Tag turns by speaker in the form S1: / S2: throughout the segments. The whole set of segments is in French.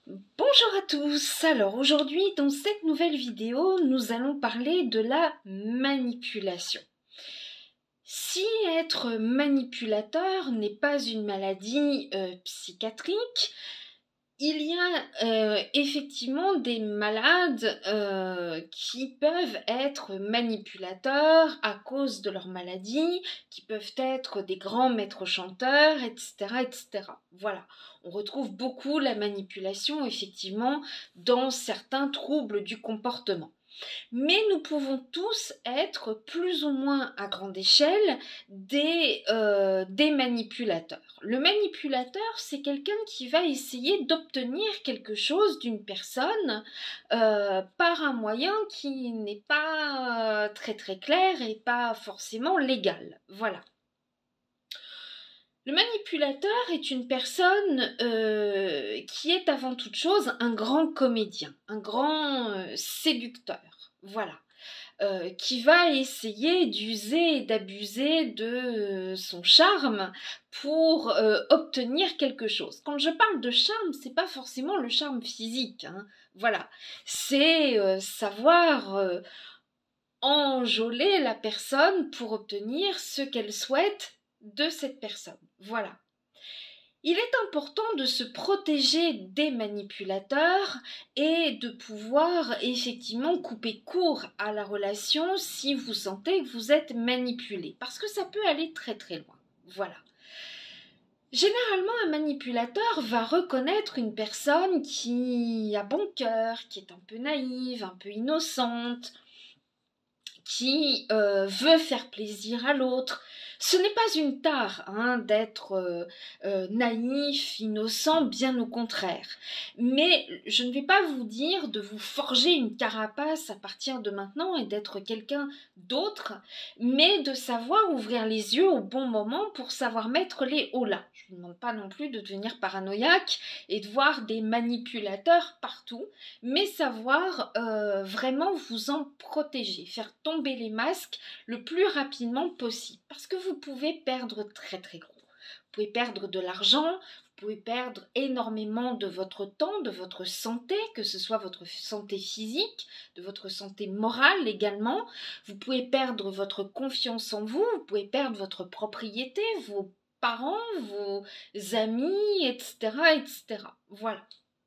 S1: Bonjour à tous, alors aujourd'hui dans cette nouvelle vidéo nous allons parler de la manipulation. Si être manipulateur n'est pas une maladie psychiatrique, il y a effectivement des malades qui peuvent être manipulateurs à cause de leur maladie, qui peuvent être des grands maîtres chanteurs, etc., etc. Voilà, on retrouve beaucoup la manipulation effectivement dans certains troubles du comportement. Mais nous pouvons tous être plus ou moins à grande échelle des manipulateurs. Le manipulateur, c'est quelqu'un qui va essayer d'obtenir quelque chose d'une personne par un moyen qui n'est pas très très clair et pas forcément légal. Voilà. Le manipulateur est une personne qui est avant toute chose un grand comédien, un grand séducteur. Voilà. Qui va essayer d'user et d'abuser de son charme pour obtenir quelque chose. Quand je parle de charme, c'est pas forcément le charme physique, hein. Voilà, c'est savoir enjôler la personne pour obtenir ce qu'elle souhaite de cette personne. Voilà. Il est important de se protéger des manipulateurs et de pouvoir effectivement couper court à la relation si vous sentez que vous êtes manipulé, parce que ça peut aller très très loin. Voilà. Généralement, un manipulateur va reconnaître une personne qui a bon cœur, qui est un peu naïve, un peu innocente, qui veut faire plaisir à l'autre. Ce n'est pas une tare d'être naïf, innocent, bien au contraire. Mais je ne vais pas vous dire de vous forger une carapace à partir de maintenant et d'être quelqu'un d'autre, mais de savoir ouvrir les yeux au bon moment pour savoir mettre les hauts là. Je ne vous demande pas non plus de devenir paranoïaque et de voir des manipulateurs partout, mais savoir vraiment vous en protéger, faire tomber les masques le plus rapidement possible, parce que vous pouvez perdre très très gros. Vous pouvez perdre de l'argent, vous pouvez perdre énormément de votre temps, de votre santé, que ce soit votre santé physique, de votre santé morale également. Vous pouvez perdre votre confiance en vous, vous pouvez perdre votre propriété, vos parents, vos amis, etc., etc. Voilà.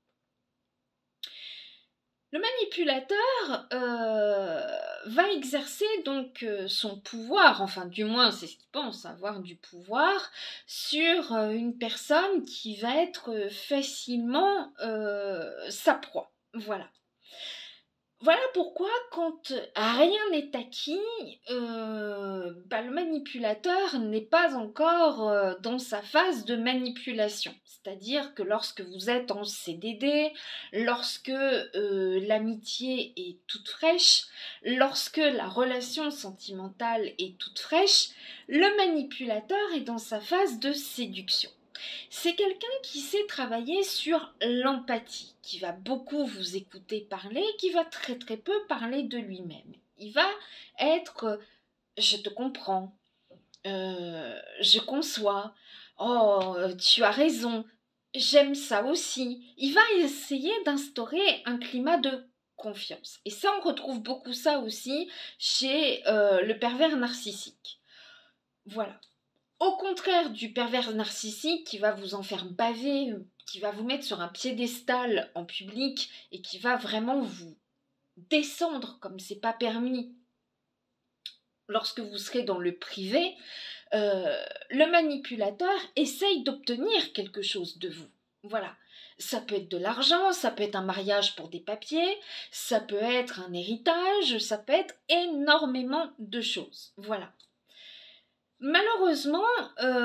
S1: Le manipulateur va exercer donc son pouvoir, enfin du moins c'est ce qu'il pense, avoir du pouvoir sur une personne qui va être facilement sa proie. Voilà. Voilà pourquoi quand rien n'est acquis, le manipulateur n'est pas encore dans sa phase de manipulation. C'est-à-dire que lorsque vous êtes en CDD, lorsque l'amitié est toute fraîche, lorsque la relation sentimentale est toute fraîche, le manipulateur est dans sa phase de séduction. C'est quelqu'un qui sait travailler sur l'empathie, qui va beaucoup vous écouter parler, qui va très très peu parler de lui-même. Il va être je te comprends, je conçois, oh tu as raison, j'aime ça aussi. Il va essayer d'instaurer un climat de confiance. Et ça, on retrouve beaucoup ça aussi chez le pervers narcissique. Voilà. Au contraire du pervers narcissique qui va vous en faire baver, qui va vous mettre sur un piédestal en public et qui va vraiment vous descendre comme c'est pas permis lorsque vous serez dans le privé, le manipulateur essaye d'obtenir quelque chose de vous. Voilà. Ça peut être de l'argent, ça peut être un mariage pour des papiers, ça peut être un héritage, ça peut être énormément de choses. Voilà. Malheureusement,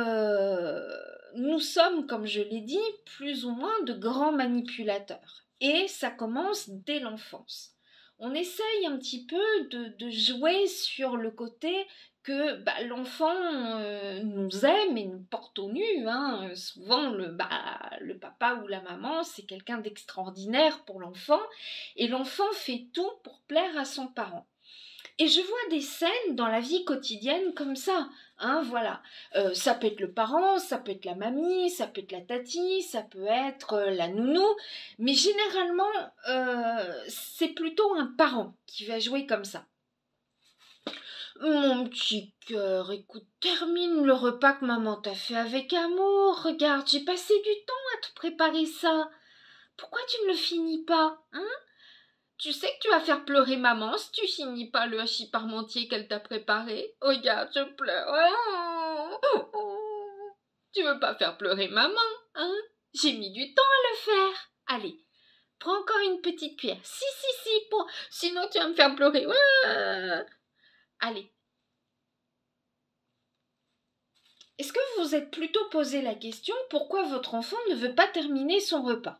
S1: nous sommes, comme je l'ai dit, plus ou moins de grands manipulateurs. Et ça commence dès l'enfance. On essaye un petit peu de jouer sur le côté que l'enfant nous aime et nous porte au nu. Souvent, le papa ou la maman, c'est quelqu'un d'extraordinaire pour l'enfant. Et l'enfant fait tout pour plaire à son parent. Et je vois des scènes dans la vie quotidienne comme ça. Hein, voilà. Ça peut être le parent, ça peut être la mamie, ça peut être la tati, ça peut être la nounou, mais généralement, c'est plutôt un parent qui va jouer comme ça. Mon petit cœur, écoute, termine le repas que maman t'a fait avec amour. Regarde, j'ai passé du temps à te préparer ça. Pourquoi tu ne le finis pas, hein? Tu sais que tu vas faire pleurer maman si tu finis pas le hachis parmentier qu'elle t'a préparé. Regarde, je pleure. Tu veux pas faire pleurer maman, hein? J'ai mis du temps à le faire. Allez, prends encore une petite cuillère. Si, sinon tu vas me faire pleurer. Allez. Est-ce que vous vous êtes plutôt posé la question pourquoi votre enfant ne veut pas terminer son repas?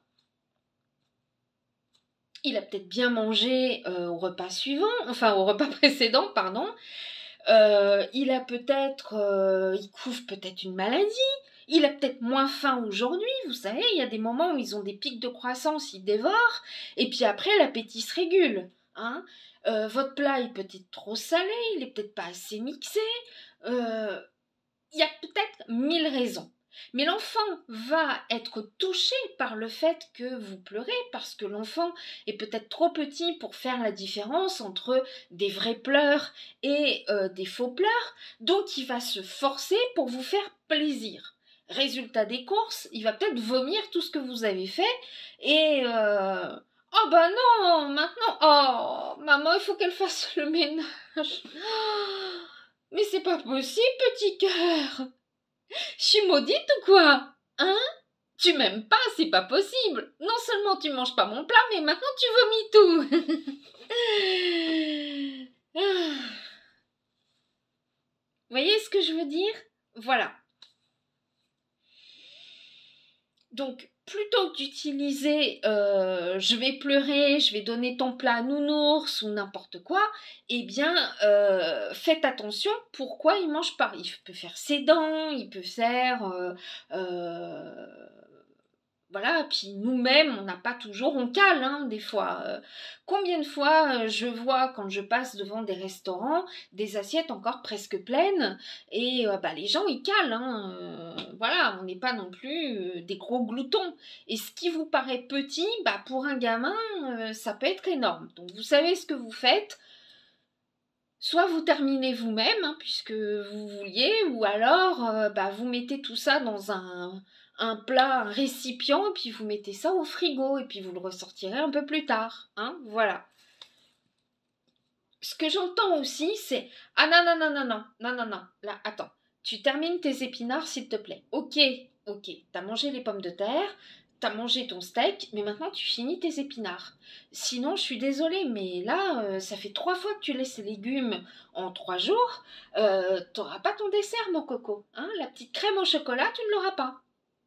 S1: Il a peut-être bien mangé au repas suivant, enfin au repas précédent, pardon. Il a peut-être, il couvre peut-être une maladie. Il a peut-être moins faim aujourd'hui, vous savez, il y a des moments où ils ont des pics de croissance, ils dévorent, et puis après l'appétit se régule. Hein. Votre plat est peut-être trop salé, il est peut-être pas assez mixé. Il y a peut-être 1000 raisons. Mais l'enfant va être touché par le fait que vous pleurez parce que l'enfant est peut-être trop petit pour faire la différence entre des vrais pleurs et des faux pleurs. Donc il va se forcer pour vous faire plaisir. Résultat des courses, il va peut-être vomir tout ce que vous avez fait et oh bah non, maintenant, oh maman, il faut qu'elle fasse le ménage. Mais c'est pas possible, petit cœur. Je suis maudite ou quoi? Hein? Tu m'aimes pas, c'est pas possible. Non seulement tu manges pas mon plat, mais maintenant tu vomis tout. Vous voyez ce que je veux dire? Voilà. Donc, plutôt que d'utiliser je vais pleurer, je vais donner ton plat à nounours ou n'importe quoi, eh bien, faites attention pourquoi il mange pas. Il peut faire ses dents, il peut faire... voilà, puis nous-mêmes, on n'a pas toujours, on cale hein, des fois. Combien de fois je vois quand je passe devant des restaurants, des assiettes encore presque pleines, et bah, les gens ils calent. Hein, voilà, on n'est pas non plus des gros gloutons. Et ce qui vous paraît petit, bah, pour un gamin, ça peut être énorme. Donc vous savez ce que vous faites. Soit vous terminez vous-même, hein, puisque vous vouliez, ou alors bah, vous mettez tout ça dans un plat, un récipient, et puis vous mettez ça au frigo, et puis vous le ressortirez un peu plus tard. Hein, voilà. Ce que j'entends aussi, c'est ah non, non, non, non, non, non, non, non, là, attends. Tu termines tes épinards, s'il te plaît. Ok, t'as mangé les pommes de terre, t'as mangé ton steak, mais maintenant tu finis tes épinards. Sinon, je suis désolée, mais là, ça fait 3 fois que tu laisses les légumes en 3 jours. T'auras pas ton dessert, mon coco. Hein, la petite crème au chocolat, tu ne l'auras pas.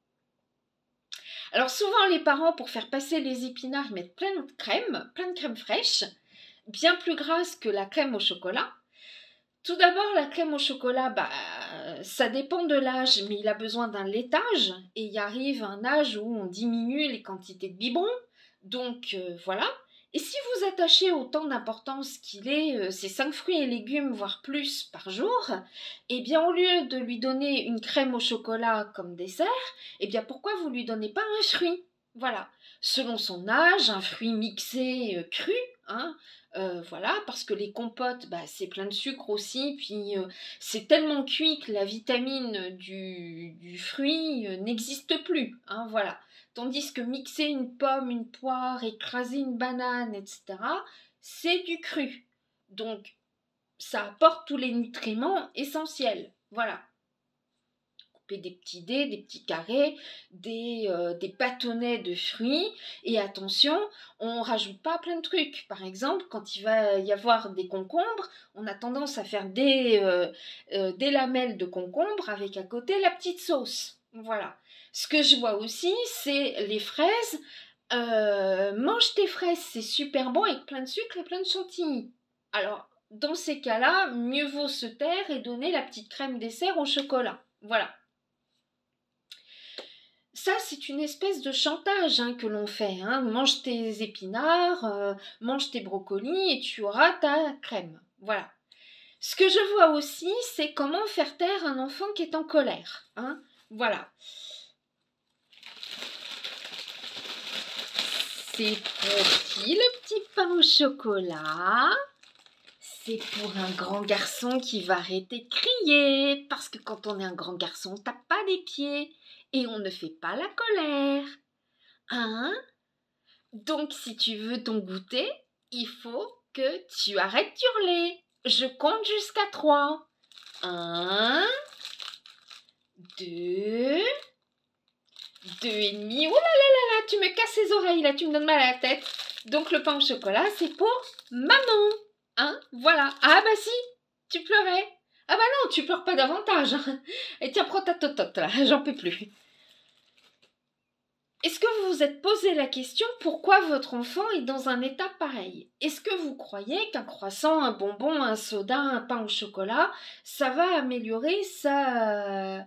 S1: Alors souvent, les parents, pour faire passer les épinards, ils mettent plein de crème fraîche, bien plus grasse que la crème au chocolat. Tout d'abord, la crème au chocolat, bah, ça dépend de l'âge, mais il a besoin d'un laitage, et il arrive un âge où on diminue les quantités de biberons, donc voilà. Et si vous attachez autant d'importance qu'il est ces 5 fruits et légumes, voire plus par jour, eh bien au lieu de lui donner une crème au chocolat comme dessert, eh bien pourquoi vous lui donnez pas un fruit? Voilà. Selon son âge, un fruit mixé cru, hein, voilà, parce que les compotes, bah, c'est plein de sucre aussi, puis c'est tellement cuit que la vitamine du fruit n'existe plus, hein, voilà. Tandis que mixer une pomme, une poire, écraser une banane, etc., c'est du cru. Donc, ça apporte tous les nutriments essentiels, voilà. Des petits dés, des petits carrés, des bâtonnets de fruits. Et attention, on ne rajoute pas plein de trucs. Par exemple, quand il va y avoir des concombres, on a tendance à faire des lamelles de concombre avec à côté la petite sauce. Voilà. Ce que je vois aussi, c'est les fraises. Mange tes fraises, c'est super bon avec plein de sucre et plein de chantilly. Alors, dans ces cas-là, mieux vaut se taire et donner la petite crème dessert au chocolat. Voilà. Ça, c'est une espèce de chantage hein, que l'on fait. Hein. Mange tes épinards, mange tes brocolis et tu auras ta crème. Voilà. Ce que je vois aussi, c'est comment faire taire un enfant qui est en colère. Hein, voilà. C'est pour qui le petit pain au chocolat? C'est pour un grand garçon qui va arrêter de crier. Parce que quand on est un grand garçon, on tape pas des pieds. Et on ne fait pas la colère. Hein? Donc si tu veux ton goûter, il faut que tu arrêtes d'hurler. Je compte jusqu'à 3. 1, 2, 2 et demi. Oh là là là là, tu me casses les oreilles là, tu me donnes mal à la tête. Donc le pain au chocolat, c'est pour maman. Hein, voilà. Ah bah si, tu pleurais. Ah bah non, tu pleures pas davantage. Hein. Et tiens, prends ta totote là, j'en peux plus. Est-ce que vous vous êtes posé la question pourquoi votre enfant est dans un état pareil? Est-ce que vous croyez qu'un croissant, un bonbon, un soda, un pain au chocolat, ça va améliorer sa...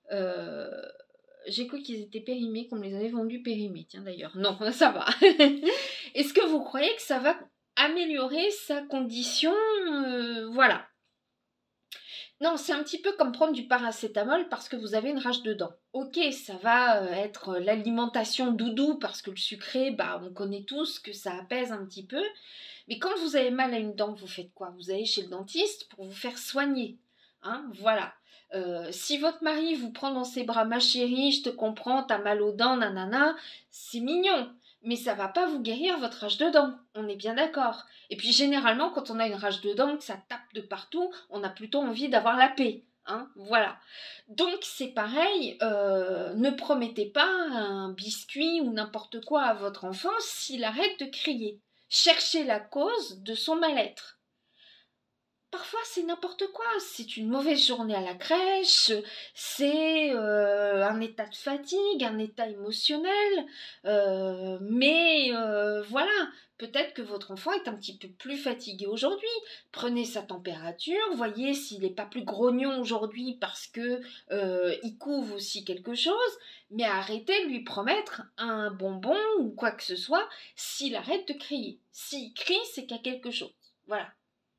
S1: J'ai cru qu'ils étaient périmés, qu'on me les avait vendus périmés, tiens d'ailleurs. Non, ça va. Est-ce que vous croyez que ça va améliorer sa condition? Voilà. Non, c'est un petit peu comme prendre du paracétamol parce que vous avez une rage de dents. Ok, ça va être l'alimentation doudou parce que le sucré, bah, on connaît tous que ça apaise un petit peu. Mais quand vous avez mal à une dent, vous faites quoi? Vous allez chez le dentiste pour vous faire soigner. Hein, voilà. Si votre mari vous prend dans ses bras, ma chérie, je te comprends, t'as mal aux dents, nanana, c'est mignon. Mais ça va pas vous guérir votre rage de dents. On est bien d'accord. Et puis généralement, quand on a une rage de dents, que ça tape de partout, on a plutôt envie d'avoir la paix. Hein, voilà. Donc c'est pareil, ne promettez pas un biscuit ou n'importe quoi à votre enfant s'il arrête de crier. Cherchez la cause de son mal-être. Parfois, c'est n'importe quoi. C'est une mauvaise journée à la crèche, c'est un état de fatigue, un état émotionnel. Mais voilà, peut-être que votre enfant est un petit peu plus fatigué aujourd'hui. Prenez sa température, voyez s'il n'est pas plus grognon aujourd'hui parce que il couvre aussi quelque chose. Mais arrêtez de lui promettre un bonbon ou quoi que ce soit s'il arrête de crier. S'il crie, c'est qu'il y a quelque chose. Voilà.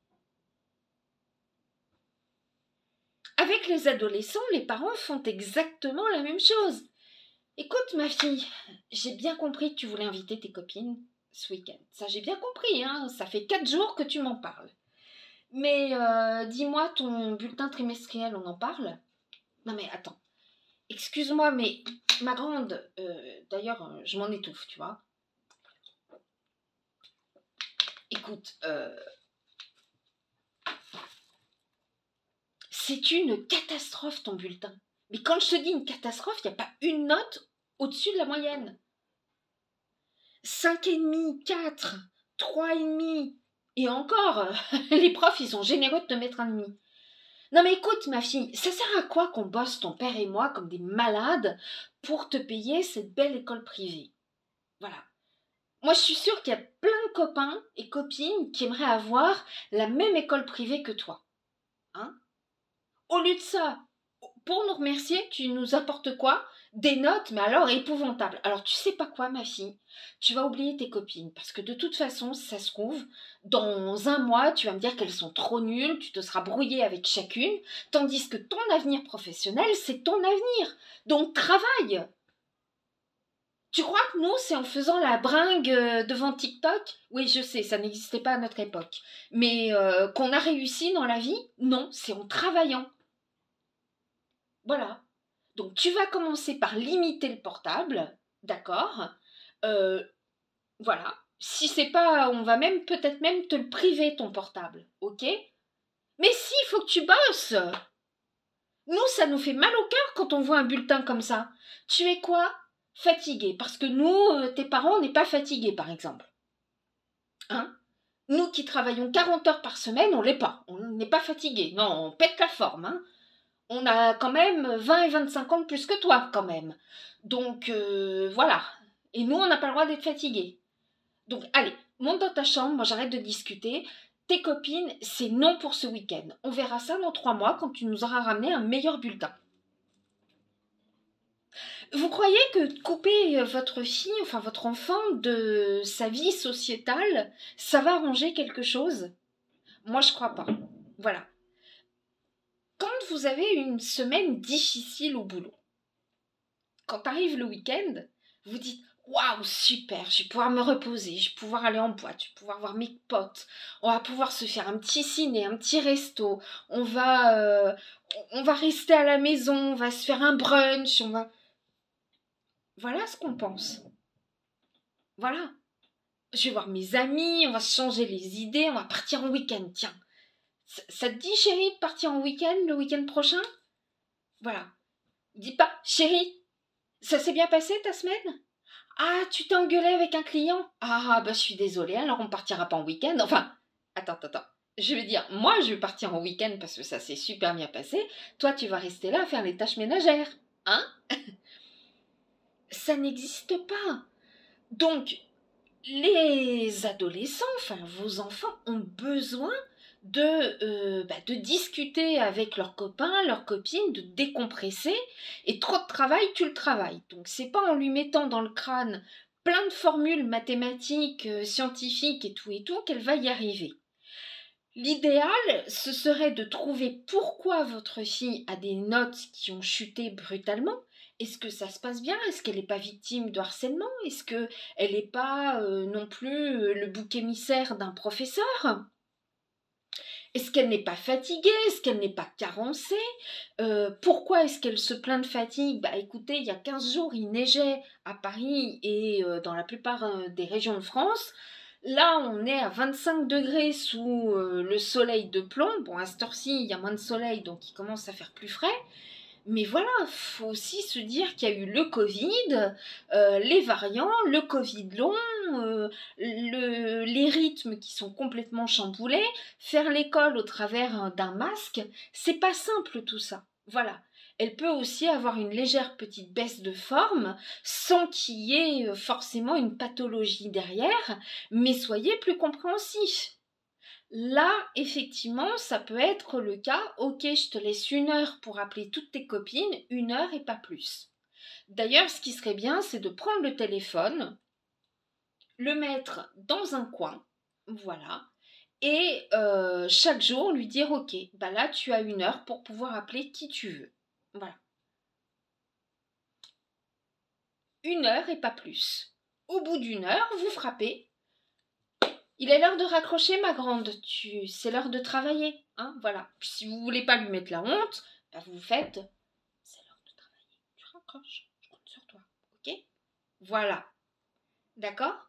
S1: Avec les adolescents, les parents font exactement la même chose. Écoute, ma fille, j'ai bien compris que tu voulais inviter tes copines ce week-end. Ça, j'ai bien compris, hein. Ça fait 4 jours que tu m'en parles. Mais dis-moi, ton bulletin trimestriel, on en parle? Non mais attends, excuse-moi, mais ma grande, d'ailleurs, je m'en étouffe, tu vois. Écoute, c'est une catastrophe ton bulletin. Mais quand je te dis une catastrophe, il n'y a pas une note au-dessus de la moyenne. 5,5, 4, 3,5. Et encore, les profs, ils sont généreux de te mettre un demi. Non mais écoute, ma fille, ça sert à quoi qu'on bosse ton père et moi comme des malades pour te payer cette belle école privée? Voilà. Moi, je suis sûre qu'il y a plein de copains et copines qui aimeraient avoir la même école privée que toi. Hein? Au lieu de ça, pour nous remercier, tu nous apportes quoi? Des notes, mais alors épouvantables. Alors tu sais pas quoi, ma fille? Tu vas oublier tes copines, parce que de toute façon, si ça se trouve, dans un mois, tu vas me dire qu'elles sont trop nulles, tu te seras brouillé avec chacune, tandis que ton avenir professionnel, c'est ton avenir. Donc travaille! Tu crois que nous, c'est en faisant la bringue devant TikTok? Oui, je sais, ça n'existait pas à notre époque. Mais qu'on a réussi dans la vie? Non, c'est en travaillant. Voilà. Donc tu vas commencer par limiter le portable, d'accord? Euh, voilà. Si c'est pas, on va même peut-être même te le priver ton portable, ok? Mais si, il faut que tu bosses. Nous, ça nous fait mal au cœur quand on voit un bulletin comme ça. Tu es quoi? Fatigué. Parce que nous, tes parents, on n'est pas fatigués, par exemple. Hein? Nous qui travaillons 40 heures par semaine, on l'est pas. On n'est pas fatigués. Non, on pète la forme, hein? On a quand même 20 et 25 ans de plus que toi, quand même. Donc, voilà. Et nous, on n'a pas le droit d'être fatigués. Donc, allez, monte dans ta chambre, moi j'arrête de discuter. Tes copines, c'est non pour ce week-end. On verra ça dans 3 mois quand tu nous auras ramené un meilleur bulletin. Vous croyez que couper votre fille, enfin votre enfant, de sa vie sociétale, ça va arranger quelque chose? Moi, je crois pas. Voilà. quand vous avez une semaine difficile au boulot, quand arrive le week-end, vous dites waouh, super, je vais pouvoir me reposer, je vais pouvoir aller en boîte, je vais pouvoir voir mes potes, on va pouvoir se faire un petit ciné, un petit resto, on va rester à la maison, on va se faire un brunch, Voilà ce qu'on pense. Voilà. Je vais voir mes amis, on va se changer les idées, on va partir en week-end, tiens. Ça te dit, chérie, de partir en week-end le week-end prochain? Voilà. Dis pas, chérie, ça s'est bien passé ta semaine? Ah, tu t'es engueulé avec un client? Ah, bah je suis désolée, alors on partira pas en week-end. Enfin, attends. Je vais dire, moi je vais partir en week-end parce que ça s'est super bien passé. Toi, tu vas rester là à faire les tâches ménagères. Hein? Ça n'existe pas. Donc, les adolescents, enfin vos enfants, ont besoin de discuter avec leurs copains, leurs copines, de décompresser. Et trop de travail, tu le travailles. Donc c'est pas en lui mettant dans le crâne plein de formules mathématiques, scientifiques et tout qu'elle va y arriver. L'idéal, ce serait de trouver pourquoi votre fille a des notes qui ont chuté brutalement. Est-ce que ça se passe bien? Est-ce qu'elle n'est pas victime de harcèlement? Est-ce qu'elle n'est pas non plus le bouc émissaire d'un professeur? Est-ce qu'elle n'est pas fatiguée? Est-ce qu'elle n'est pas carencée? Pourquoi est-ce qu'elle se plaint de fatigue? Bah écoutez, il y a 15 jours, il neigeait à Paris et dans la plupart des régions de France. Là, on est à 25 degrés sous le soleil de plomb. Bon, à cette heure-ci, il y a moins de soleil, donc il commence à faire plus frais. Mais voilà, il faut aussi se dire qu'il y a eu le Covid, les variants, le Covid long, les rythmes qui sont complètement chamboulés, faire l'école au travers d'un masque, c'est pas simple tout ça. Voilà. Elle peut aussi avoir une légère petite baisse de forme sans qu'il y ait forcément une pathologie derrière, mais soyez plus compréhensifs. Là, effectivement, ça peut être le cas. Ok, je te laisse 1 heure pour appeler toutes tes copines, 1 heure et pas plus. D'ailleurs, ce qui serait bien, c'est de prendre le téléphone, le mettre dans un coin, voilà, et chaque jour lui dire ok, bah là tu as 1 heure pour pouvoir appeler qui tu veux. Voilà. 1 heure et pas plus. Au bout d'1 heure, vous frappez. Il est l'heure de raccrocher, ma grande. C'est l'heure de travailler. Hein, voilà. Si vous voulez pas lui mettre la honte, bah vous faites. C'est l'heure de travailler. Tu raccroches. Je compte sur toi. Ok? Voilà. D'accord?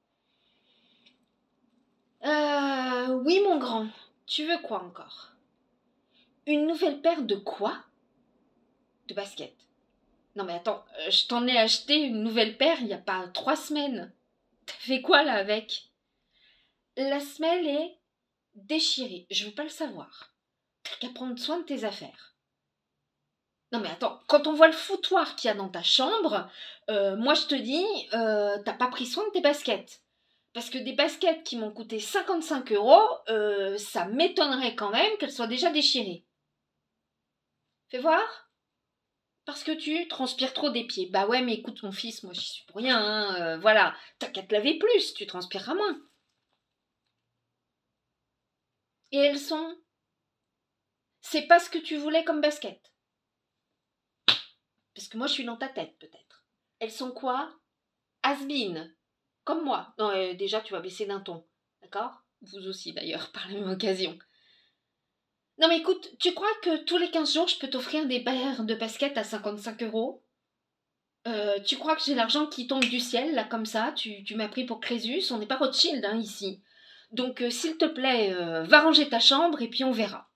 S1: Oui, mon grand. Tu veux quoi encore? Une nouvelle paire de quoi? De baskets. Non mais attends, je t'en ai acheté une nouvelle paire il y a pas 3 semaines. T'as fait quoi là avec? La semelle est déchirée. Je veux pas le savoir. T'as qu'à prendre soin de tes affaires. Non mais attends, quand on voit le foutoir qu'il y a dans ta chambre, moi je te dis, t'as pas pris soin de tes baskets. Parce que des baskets qui m'ont coûté 55 €, ça m'étonnerait quand même qu'elles soient déjà déchirées. Fais voir. Parce que tu transpires trop des pieds. Bah ouais, mais écoute mon fils, moi j'y suis pour rien, hein, voilà. T'as qu'à te laver plus, tu transpireras moins. Et elles sont... C'est pas ce que tu voulais comme basket. Parce que moi je suis dans ta tête peut-être. Elles sont quoi? Has-been. Comme moi. Non, déjà, tu vas baisser d'un ton. D'accord? Vous aussi, d'ailleurs, par la même occasion. Non, mais écoute, tu crois que tous les 15 jours, je peux t'offrir des paires de baskets à 55 €? Tu crois que j'ai l'argent qui tombe du ciel, là, comme ça? Tu m'as pris pour Crésus? On n'est pas Rothschild, hein, ici. Donc, s'il te plaît, va ranger ta chambre et puis on verra.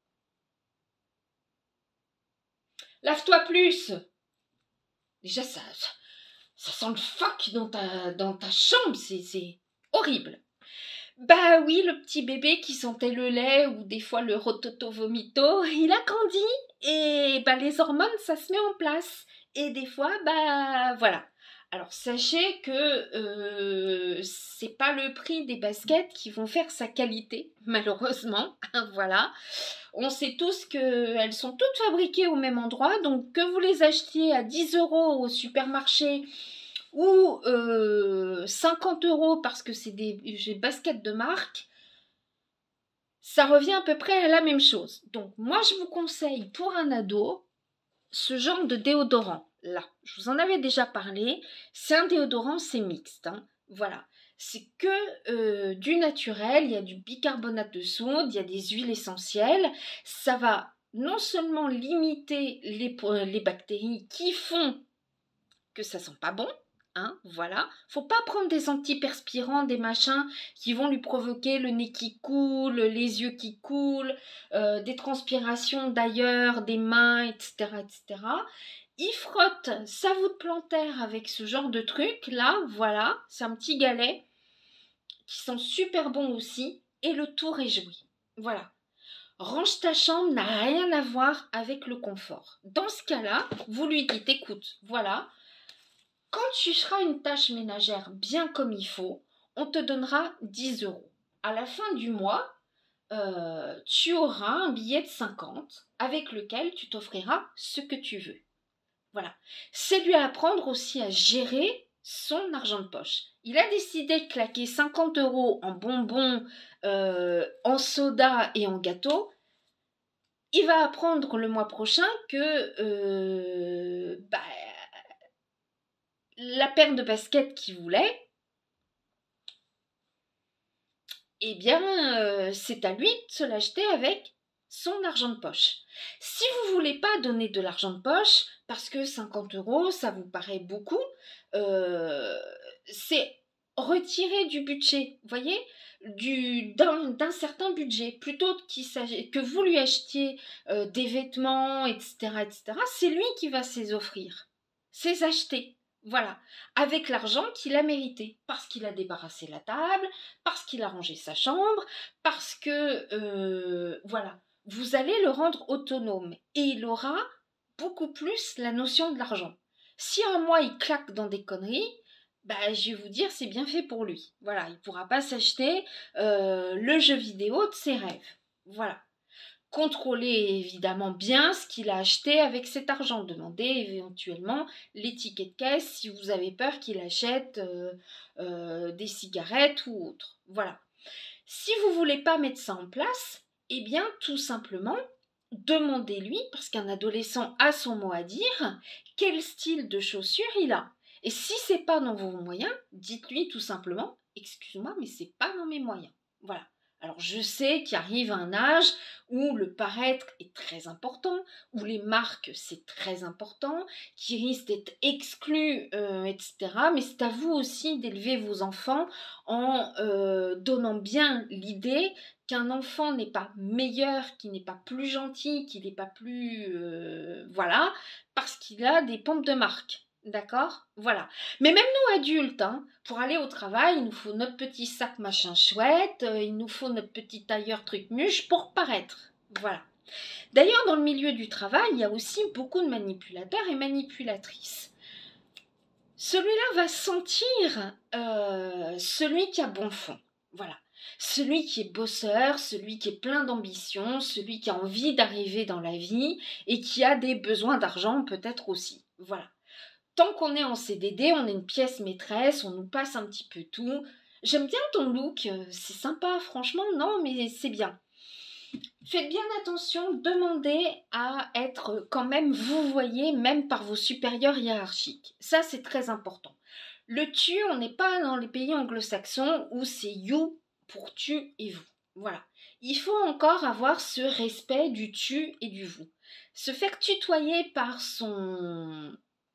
S1: Lave-toi plus! Déjà, ça sent le phoque dans ta chambre, c'est horrible. Bah oui, le petit bébé qui sentait le lait ou des fois le rototo vomito, il a grandi et bah les hormones ça se met en place et des fois bah voilà. Alors sachez que c'est pas le prix des baskets qui vont faire sa qualité malheureusement. Voilà. On sait tous qu'elles sont toutes fabriquées au même endroit, donc que vous les achetiez à 10 € au supermarché ou 50 € parce que c'est des baskets de marque, ça revient à peu près à la même chose. Donc moi je vous conseille pour un ado ce genre de déodorant là. Je vous en avais déjà parlé. C'est un déodorant, c'est mixte, hein. Voilà. C'est que du naturel, il y a du bicarbonate de soude, il y a des huiles essentielles. Ça va non seulement limiter les bactéries qui font que ça sent pas bon, hein, voilà. Faut pas prendre des antiperspirants, des machins qui vont lui provoquer le nez qui coule, les yeux qui coulent, des transpirations d'ailleurs, des mains, etc., etc. Il frotte sa voûte plantaire avec ce genre de truc, là, voilà, c'est un petit galet qui sent super bon aussi, et le tour est joué. Voilà. Range ta chambre n'a rien à voir avec le confort. Dans ce cas-là, vous lui dites, écoute, voilà, quand tu feras une tâche ménagère bien comme il faut, on te donnera 10 euros. À la fin du mois, tu auras un billet de 50 avec lequel tu t'offriras ce que tu veux. Voilà. C'est lui apprendre aussi à gérer son argent de poche. Il a décidé de claquer 50 euros en bonbons, en soda et en gâteau. Il va apprendre le mois prochain que la paire de baskets qu'il voulait, eh bien, c'est à lui de se l'acheter avec son argent de poche. Si vous ne voulez pas donner de l'argent de poche, parce que 50 euros, ça vous paraît beaucoup, c'est retirer du budget, vous voyez, d'un certain budget, plutôt que vous lui achetiez des vêtements, etc., etc., c'est lui qui va se les offrir, c'est acheter. Voilà, avec l'argent qu'il a mérité, parce qu'il a débarrassé la table, parce qu'il a rangé sa chambre, parce que, voilà, vous allez le rendre autonome et il aura beaucoup plus la notion de l'argent. Si un mois il claque dans des conneries, bah, je vais vous dire, c'est bien fait pour lui. Voilà, il ne pourra pas s'acheter le jeu vidéo de ses rêves. Voilà. Contrôlez évidemment bien ce qu'il a acheté avec cet argent. Demandez éventuellement les tickets de caisse si vous avez peur qu'il achète des cigarettes ou autre. Voilà. Si vous ne voulez pas mettre ça en place, eh bien tout simplement, demandez-lui, parce qu'un adolescent a son mot à dire, quel style de chaussures il a. Et si c'est pas dans vos moyens, dites-lui tout simplement, excuse-moi, mais c'est pas dans mes moyens. Voilà. Alors je sais qu'il arrive un âge où le paraître est très important, où les marques c'est très important, qui risque d'être exclus, etc. Mais c'est à vous aussi d'élever vos enfants en donnant bien l'idée qu'un enfant n'est pas meilleur, qu'il n'est pas plus gentil, qu'il n'est pas plus... voilà, parce qu'il a des pompes de marque. D'accord. Voilà. Mais même nous adultes, hein, pour aller au travail, il nous faut notre petit sac machin chouette, il nous faut notre petit tailleur truc muche pour paraître. Voilà. D'ailleurs, dans le milieu du travail, il y a aussi beaucoup de manipulateurs et manipulatrices. Celui-là va sentir celui qui a bon fond. Voilà. Celui qui est bosseur, celui qui est plein d'ambition, celui qui a envie d'arriver dans la vie et qui a des besoins d'argent peut-être aussi. Voilà. Tant qu'on est en CDD, on est une pièce maîtresse, on nous passe un petit peu tout. J'aime bien ton look, c'est sympa, franchement, non, mais c'est bien. Faites bien attention, demandez à être quand même vous voyez, même par vos supérieurs hiérarchiques. Ça, c'est très important. Le tu, on n'est pas dans les pays anglo-saxons où c'est you pour tu et vous. Voilà. Il faut encore avoir ce respect du tu et du vous. Se faire tutoyer par son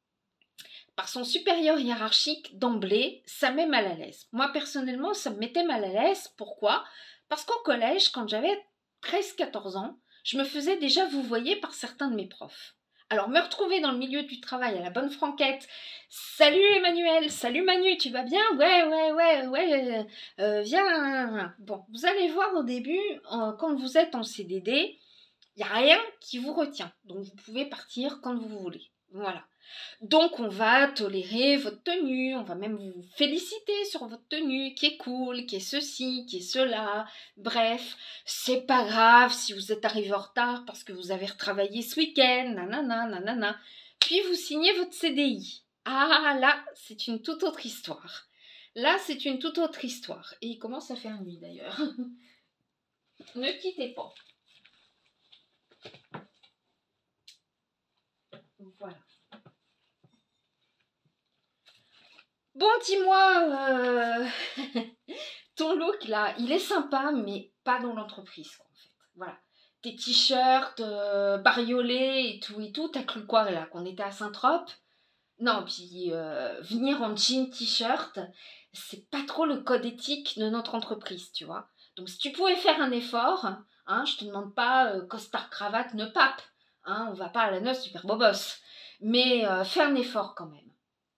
S1: supérieur hiérarchique d'emblée, ça met mal à l'aise. Moi, personnellement, ça me mettait mal à l'aise. Pourquoi? Parce qu'au collège, quand j'avais 13-14 ans, je me faisais déjà vouvoyer par certains de mes profs. Alors, me retrouver dans le milieu du travail à la bonne franquette. Salut Emmanuel, salut Manu, tu vas bien? Ouais, viens. Bon, vous allez voir au début, quand vous êtes en CDD, il n'y a rien qui vous retient. Donc, vous pouvez partir quand vous voulez. Voilà. Donc on va tolérer votre tenue, on va même vous féliciter sur votre tenue, qui est cool, qui est ceci, qui est cela. Bref, c'est pas grave si vous êtes arrivé en retard parce que vous avez retravaillé ce week-end, nanana, nanana. Puis vous signez votre CDI. Ah là, c'est une toute autre histoire. Là, c'est une toute autre histoire. Et il commence à faire nuit d'ailleurs. Ne quittez pas. Voilà. Bon, dis-moi, ton look là, il est sympa, mais pas dans l'entreprise, quoi, en fait. Voilà. Tes t-shirts bariolés et tout, t'as cru quoi là, qu'on était à Saint-Trope? Non, puis venir en jean t-shirt, c'est pas trop le code éthique de notre entreprise, tu vois. Donc si tu pouvais faire un effort, hein, je te demande pas costard cravate, ne pape, hein, on va pas à la noce super bobos, mais fais un effort quand même.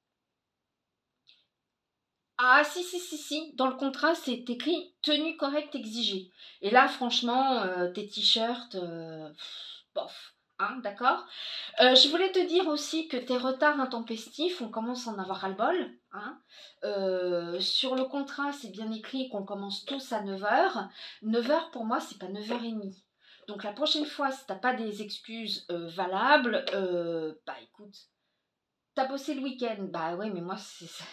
S1: Ah si, dans le contrat c'est écrit tenue correcte exigée. Et là franchement, tes t-shirts, bof, hein, d'accord. Je voulais te dire aussi que tes retards intempestifs, on commence à en avoir ras-le-bol. Hein. Sur le contrat, c'est bien écrit qu'on commence tous à 9h. 9h pour moi, c'est pas 9h30. Donc la prochaine fois, si t'as pas des excuses valables, bah écoute, t'as bossé le week-end. Bah ouais, mais moi, c'est ça.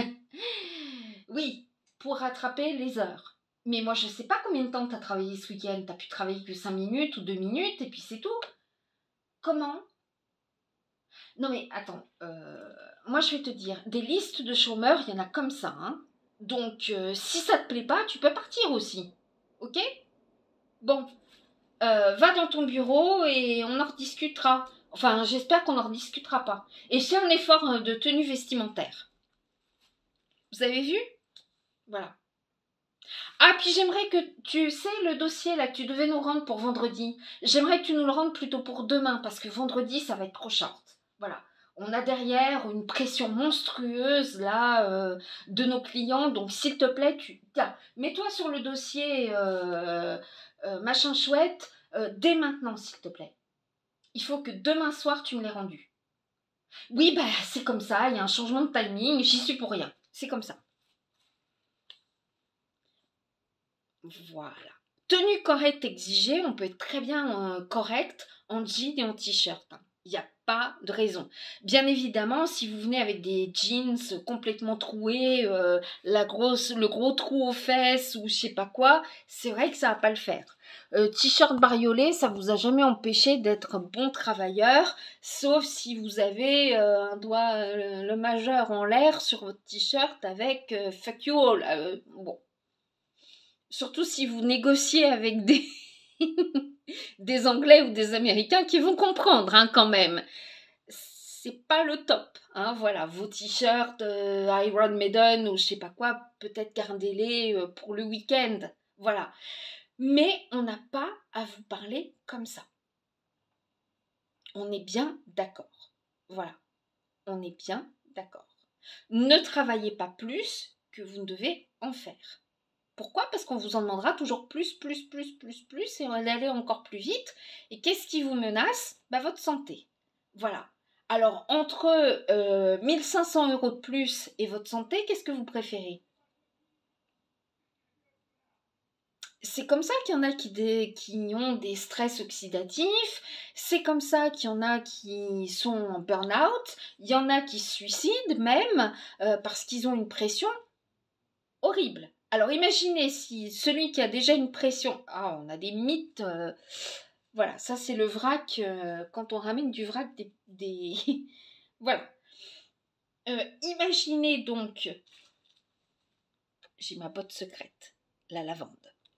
S1: Oui, pour rattraper les heures. Mais moi, je sais pas combien de temps t'as travaillé ce week-end. T'as pu travailler que 5 minutes ou 2 minutes, et puis c'est tout. Comment? Non mais attends, moi je vais te dire, des listes de chômeurs, il y en a comme ça, hein. Donc si ça te plaît pas, tu peux partir aussi. Ok? Bon, va dans ton bureau et on en rediscutera. Enfin, j'espère qu'on en rediscutera pas. Et fais un effort de tenue vestimentaire. Vous avez vu? Voilà. Ah, puis j'aimerais que tu sais le dossier là que tu devais nous rendre pour vendredi. J'aimerais que tu nous le rendes plutôt pour demain parce que vendredi ça va être trop short. Voilà. On a derrière une pression monstrueuse là de nos clients. Donc s'il te plaît, tiens, mets-toi sur le dossier machin chouette dès maintenant s'il te plaît. Il faut que demain soir tu me l'aies rendu. Oui, bah c'est comme ça, il y a un changement de timing, j'y suis pour rien. C'est comme ça. Voilà. Tenue correcte exigée, on peut être très bien correct en jean et en t-shirt. Hein. Il n'y a pas de raison. Bien évidemment, si vous venez avec des jeans complètement troués, le gros trou aux fesses ou je sais pas quoi, c'est vrai que ça va pas le faire. T-shirt bariolé, ça vous a jamais empêché d'être bon travailleur, sauf si vous avez un doigt, le majeur en l'air sur votre t-shirt avec fuck you all. Bon. Surtout si vous négociez avec des, des Anglais ou des Américains qui vont comprendre hein, quand même. C'est pas le top. Hein, voilà, vos t-shirts Iron Maiden ou je sais pas quoi, peut-être gardez-les pour le week-end. Voilà. Mais on n'a pas à vous parler comme ça. On est bien d'accord. Voilà. On est bien d'accord. Ne travaillez pas plus que vous ne devez en faire. Pourquoi? Parce qu'on vous en demandera toujours plus, et on va aller encore plus vite. Et qu'est-ce qui vous menace? Bah, votre santé. Voilà. Alors, entre 1500 € de plus et votre santé, qu'est-ce que vous préférez? C'est comme ça qu'il y en a qui ont des stress oxydatifs, c'est comme ça qu'il y en a qui sont en burn-out, il y en a qui se suicident même parce qu'ils ont une pression horrible. Alors imaginez si celui qui a déjà une pression... Ah, on a des mythes... voilà, ça c'est le vrac, quand on ramène du vrac des... voilà. Imaginez donc... J'ai ma botte secrète, la lavande.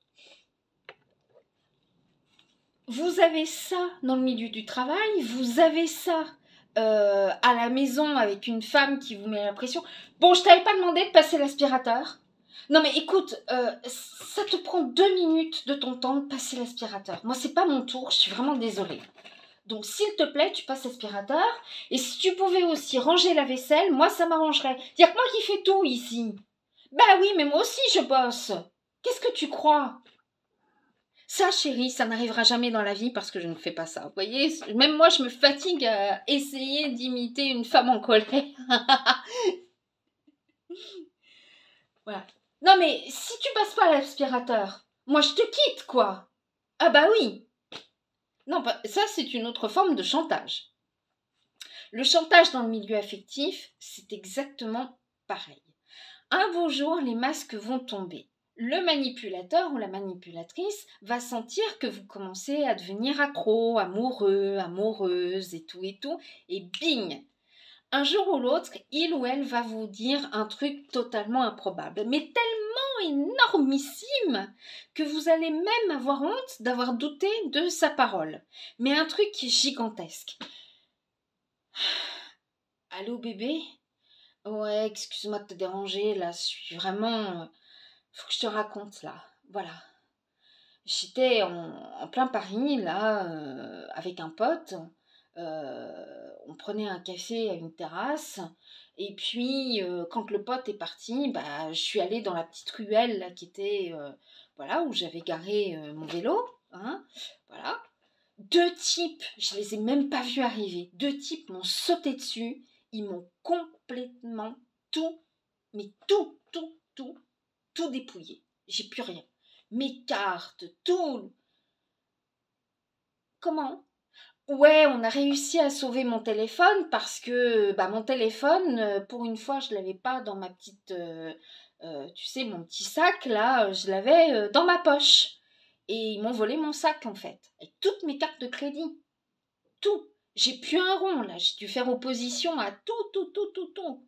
S1: Vous avez ça dans le milieu du travail, vous avez ça à la maison avec une femme qui vous met la pression. Bon, je t'avais pas demandé de passer l'aspirateur. Non mais écoute, ça te prend 2 minutes de ton temps de passer l'aspirateur. Moi c'est pas mon tour, je suis vraiment désolée. Donc s'il te plaît, tu passes l'aspirateur. Et si tu pouvais aussi ranger la vaisselle, moi ça m'arrangerait. Dire que moi qui fais tout ici. Bah oui, mais moi aussi je bosse. Qu'est-ce que tu crois? Ça, chérie, ça n'arrivera jamais dans la vie parce que je ne fais pas ça. Vous voyez, même moi, je me fatigue à essayer d'imiter une femme en colère. Voilà. Non, mais si tu passes pas l'aspirateur, moi, je te quitte, quoi. Ah bah oui. Non, ça, c'est une autre forme de chantage. Le chantage dans le milieu affectif, c'est exactement pareil. Un beau jour, les masques vont tomber. le manipulateur ou la manipulatrice va sentir que vous commencez à devenir accro, amoureux, amoureuse et tout, et bing, un jour ou l'autre, il ou elle va vous dire un truc totalement improbable, mais tellement énormissime que vous allez même avoir honte d'avoir douté de sa parole. Mais un truc qui est gigantesque. Allô bébé? Ouais, excuse-moi de te déranger, là, je suis vraiment... Faut que je te raconte, là. Voilà. J'étais en plein Paris, là, avec un pote. On prenait un café à une terrasse. Et puis, quand le pote est parti, bah, je suis allée dans la petite ruelle, là, qui était... voilà, où j'avais garé mon vélo. Hein, voilà. Deux types, je les ai même pas vus arriver. Deux types m'ont sauté dessus. Ils m'ont complètement tout, mais tout dépouillé. J'ai plus rien. Mes cartes, tout. Comment? Ouais, on a réussi à sauver mon téléphone parce que bah, mon téléphone, pour une fois, je l'avais pas dans ma petite, tu sais, mon petit sac là, je l'avais dans ma poche. Et ils m'ont volé mon sac en fait, avec toutes mes cartes de crédit, tout. J'ai plus un rond là, j'ai dû faire opposition à tout.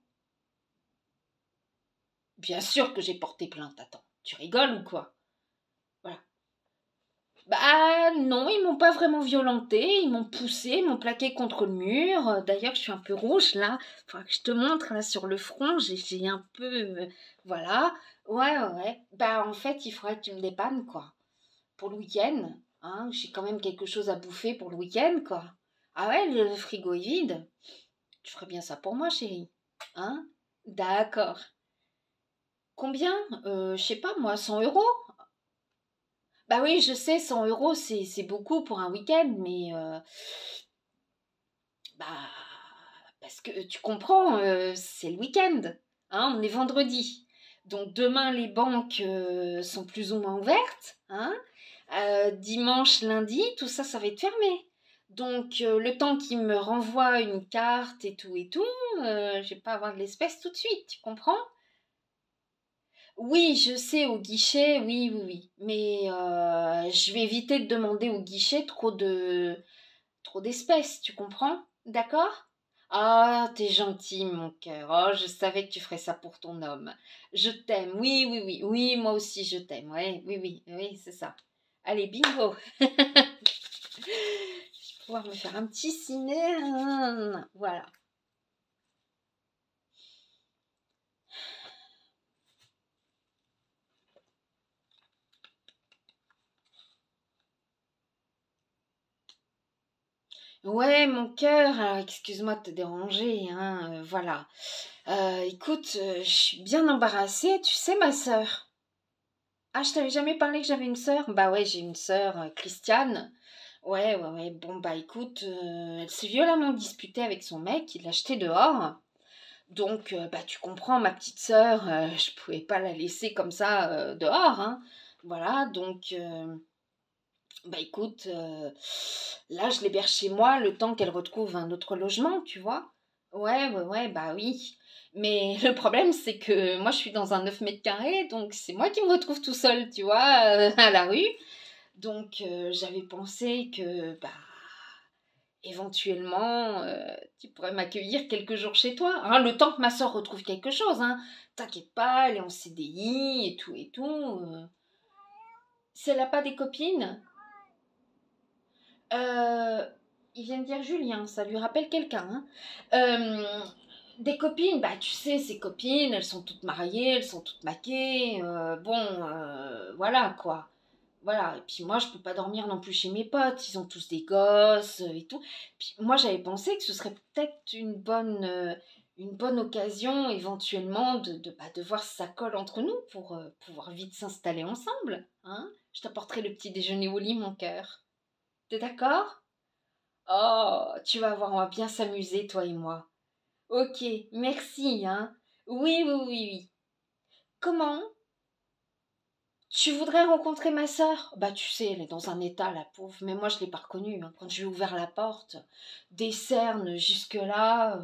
S1: Bien sûr que j'ai porté plainte, attends, tu rigoles ou quoi? Voilà. Bah non, ils m'ont pas vraiment violenté, ils m'ont poussé, ils m'ont plaqué contre le mur. D'ailleurs, je suis un peu rouge là. Faudra que je te montre là sur le front, j'ai un peu voilà. Ouais. Bah en fait, il faudrait que tu me dépannes quoi. Pour le week-end, hein, j'ai quand même quelque chose à bouffer pour le week-end quoi. Ah ouais, le frigo est vide. Tu ferais bien ça pour moi, chérie. Hein? D'accord. Combien? Je sais pas moi, 100 euros? Bah oui, je sais, 100 euros, c'est beaucoup pour un week-end, mais bah, parce que tu comprends, c'est le week-end, hein, on est vendredi. Donc demain, les banques sont plus ou moins ouvertes, hein. Dimanche, lundi, tout ça, ça va être fermé. Donc le temps qu'ils me renvoient une carte et tout, je vais pas avoir de l'espèce tout de suite, tu comprends? Oui, je sais, au guichet, oui. Mais je vais éviter de demander au guichet trop d'espèces, tu comprends? D'accord? Ah, t'es gentil, mon cœur. Oh, je savais que tu ferais ça pour ton homme. Je t'aime, oui, moi aussi je t'aime. Ouais, oui, c'est ça. Allez, bingo. Je vais pouvoir me faire un petit ciné. Voilà. Ouais, mon cœur, alors excuse-moi de te déranger, hein, voilà. Écoute, je suis bien embarrassée, tu sais, ma sœur. Ah, je t'avais jamais parlé que j'avais une sœur? Bah ouais, j'ai une sœur, Christiane. Ouais. Bon, bah écoute, elle s'est violemment disputée avec son mec, il l'a jetée dehors. Donc, bah tu comprends, ma petite sœur, je pouvais pas la laisser comme ça dehors, hein. Voilà, donc, bah écoute, là, je l'héberge chez moi le temps qu'elle retrouve un autre logement, tu vois. Ouais, bah oui. Mais le problème, c'est que moi, je suis dans un 9 mètres carrés, donc c'est moi qui me retrouve tout seul, tu vois, à la rue. Donc, j'avais pensé que, bah, éventuellement, tu pourrais m'accueillir quelques jours chez toi, hein, le temps que ma soeur retrouve quelque chose, hein. T'inquiète pas, elle est en CDI et tout. Si elle n'a pas des copines, Euh, il vient de dire Julien, ça lui rappelle quelqu'un. Hein. Des copines, bah tu sais, ces copines, elles sont toutes mariées, elles sont toutes maquées. Bon, voilà quoi. Voilà, et puis moi je peux pas dormir non plus chez mes potes, ils ont tous des gosses et tout. Puis moi j'avais pensé que ce serait peut-être une bonne occasion éventuellement de voir si ça colle entre nous pour pouvoir vite s'installer ensemble. Hein, je t'apporterai le petit déjeuner au lit, mon cœur. T'es d'accord? Oh, tu vas voir, on va bien s'amuser, toi et moi. Ok, merci, hein. Oui. Comment? Tu voudrais rencontrer ma sœur? Bah, tu sais, elle est dans un état, la pauvre, mais moi, je l'ai pas reconnue, hein. Quand j'ai ouvert la porte, des cernes jusque-là,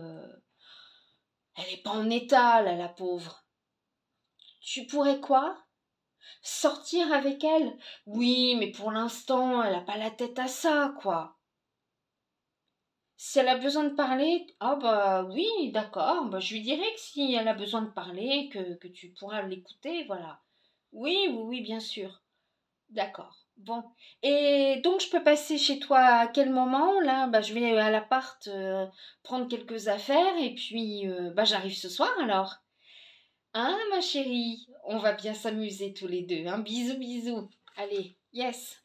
S1: elle est pas en état, là, la pauvre. Tu pourrais quoi? Sortir avec elle? Oui, mais pour l'instant, elle n'a pas la tête à ça, quoi. Si elle a besoin de parler, ah bah oui, d'accord, bah je lui dirai que si elle a besoin de parler, que tu pourras l'écouter, voilà. Oui, oui, oui, bien sûr. D'accord. Bon. Et donc, je peux passer chez toi à quel moment? Là, bah, je vais à l'appart prendre quelques affaires et puis bah, j'arrive ce soir alors. Hein, ma chérie? On va bien s'amuser tous les deux. Hein? Bisous, bisous. Allez, yes.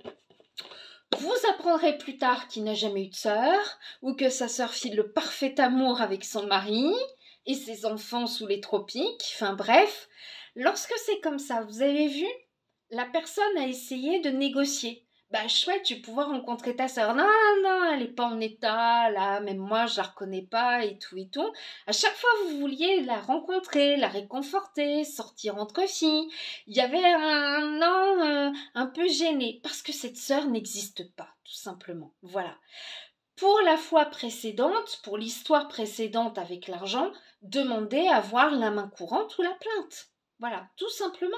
S1: Vous apprendrez plus tard qu'il n'a jamais eu de sœur, ou que sa sœur fit le parfait amour avec son mari, et ses enfants sous les tropiques, enfin bref. Lorsque c'est comme ça, vous avez vu, la personne a essayé de négocier. Bah chouette, tu vais pouvoir rencontrer ta sœur. Non, non, elle n'est pas en état, là, même moi je la reconnais pas et tout et tout. À chaque fois vous vouliez la rencontrer, la réconforter, sortir entre filles. Il y avait un an un peu gêné parce que cette sœur n'existe pas, tout simplement. Voilà. Pour la fois précédente, pour l'histoire précédente avec l'argent, demandez à voir la main courante ou la plainte. Voilà, tout simplement.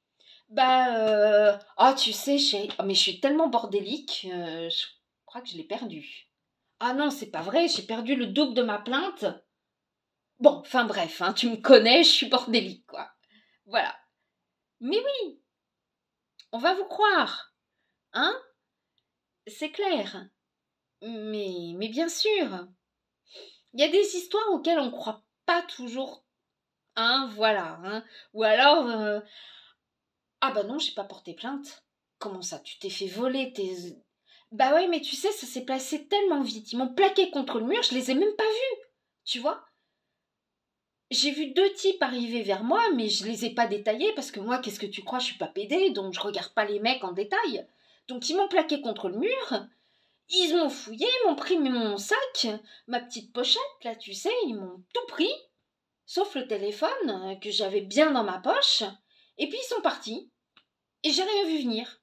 S1: Bah, ah, tu sais, chérie, oh, mais je suis tellement bordélique, je crois que je l'ai perdu. Ah non, c'est pas vrai, j'ai perdu le double de ma plainte. Bon, enfin bref, hein, tu me connais, je suis bordélique, quoi. Voilà. Mais oui, on va vous croire, hein? C'est clair. Mais bien sûr. Il y a des histoires auxquelles on ne croit pas toujours, hein, voilà, hein. Ou alors, ah bah non, j'ai pas porté plainte. Comment ça, tu t'es fait voler tes... Bah ouais, mais tu sais, ça s'est passé tellement vite. Ils m'ont plaqué contre le mur, je les ai même pas vus. Tu vois? J'ai vu deux types arriver vers moi, mais je les ai pas détaillés parce que moi, qu'est-ce que tu crois, je suis pas pédée, donc je regarde pas les mecs en détail. Donc ils m'ont plaqué contre le mur, ils m'ont fouillé, ils m'ont pris mon sac, ma petite pochette, là, tu sais, ils m'ont tout pris, sauf le téléphone que j'avais bien dans ma poche, et puis ils sont partis, et j'ai rien vu venir.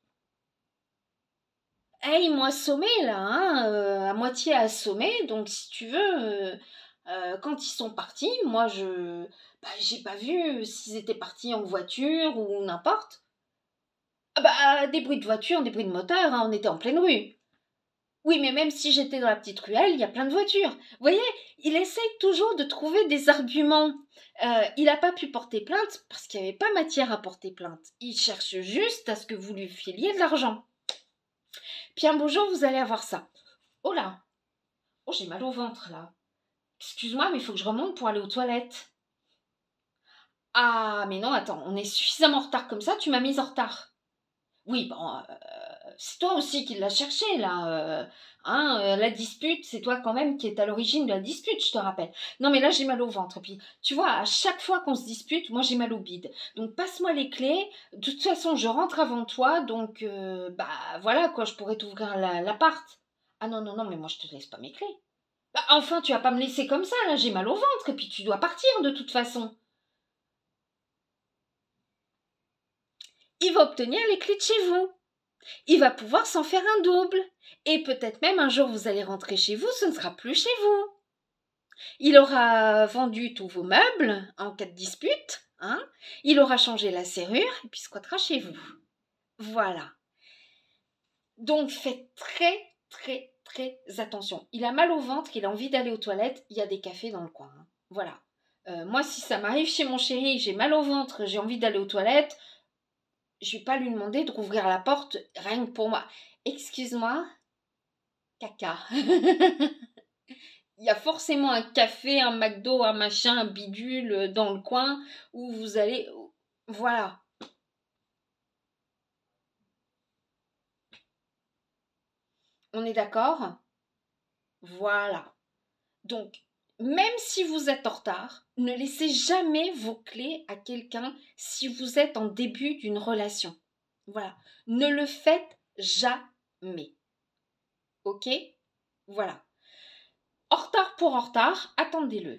S1: Eh, ils m'ont assommé là, hein, à moitié assommé. Donc si tu veux, quand ils sont partis, moi j'ai pas vu s'ils étaient partis en voiture ou n'importe. Ah bah des bruits de voiture, des bruits de moteur, hein, on était en pleine rue. Oui, mais même si j'étais dans la petite ruelle, il y a plein de voitures. Vous voyez, il essaye toujours de trouver des arguments. Il n'a pas pu porter plainte parce qu'il n'y avait pas matière à porter plainte. Il cherche juste à ce que vous lui filiez de l'argent. Puis un beau jour, vous allez avoir ça. Oh là! Oh, j'ai mal au ventre là. Excuse-moi, mais il faut que je remonte pour aller aux toilettes. Ah, mais non, attends, on est suffisamment en retard comme ça, tu m'as mise en retard. Oui, bon, c'est toi aussi qui l'as cherché là. La dispute, c'est toi quand même qui est à l'origine de la dispute, je te rappelle. Non, mais là j'ai mal au ventre. Et puis, tu vois, à chaque fois qu'on se dispute, moi j'ai mal au bide. Donc passe-moi les clés. De toute façon, je rentre avant toi, donc bah voilà quoi, je pourrais t'ouvrir l'appart. Ah non, non, non, mais moi je te laisse pas mes clés. Bah, enfin, tu vas pas me laisser comme ça, là, j'ai mal au ventre, et puis tu dois partir de toute façon. Il va obtenir les clés de chez vous. Il va pouvoir s'en faire un double. Et peut-être même un jour vous allez rentrer chez vous, ce ne sera plus chez vous. Il aura vendu tous vos meubles en cas de dispute, hein. Il aura changé la serrure et puis squattera chez vous. Voilà. Donc faites très très très attention. Il a mal au ventre, il a envie d'aller aux toilettes, il y a des cafés dans le coin, hein. Voilà. Moi, si ça m'arrive chez mon chéri, j'ai mal au ventre, j'ai envie d'aller aux toilettes, je vais pas lui demander de rouvrir la porte rien que pour moi. Excuse-moi, caca. Il y a forcément un café, un McDo, un machin, un bidule dans le coin où vous allez... Voilà. On est d'accord? Voilà. Donc, même si vous êtes en retard, ne laissez jamais vos clés à quelqu'un si vous êtes en début d'une relation. Voilà. Ne le faites jamais. Ok? Voilà. En retard pour en retard, attendez-le.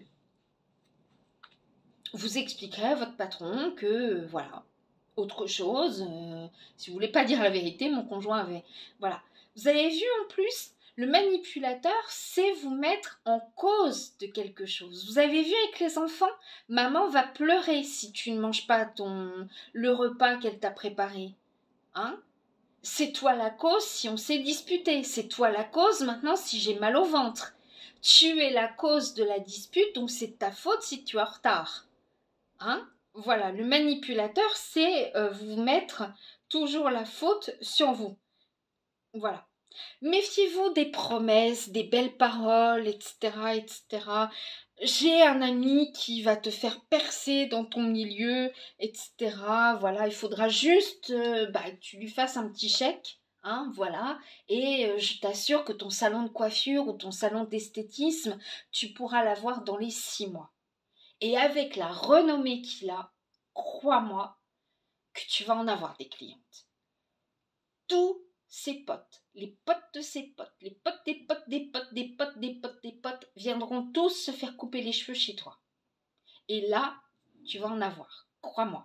S1: Vous expliquerez à votre patron que, voilà, autre chose, si vous voulez pas dire la vérité, mon conjoint avait... Voilà. Vous avez vu en plus, Le manipulateur sait vous mettre en cause de quelque chose. Vous avez vu avec les enfants, maman va pleurer si tu ne manges pas le repas qu'elle t'a préparé. Hein? C'est toi la cause si on s'est disputé. C'est toi la cause maintenant si j'ai mal au ventre. Tu es la cause de la dispute, donc c'est ta faute si tu es en retard. Hein? Voilà, le manipulateur sait vous mettre toujours la faute sur vous. Voilà. Méfiez-vous des promesses, des belles paroles, etc., etc. J'ai un ami qui va te faire percer dans ton milieu, etc. Voilà, il faudra juste que tu lui fasses un petit chèque, hein, voilà. Et je t'assure que ton salon de coiffure ou ton salon d'esthétisme, tu pourras l'avoir dans les 6 mois. Et avec la renommée qu'il a, crois-moi que tu vas en avoir des clientes. Tous ses potes, les potes de ses potes, les potes des potes des potes des potes des potes des potes viendront tous se faire couper les cheveux chez toi. Et là, tu vas en avoir, crois-moi.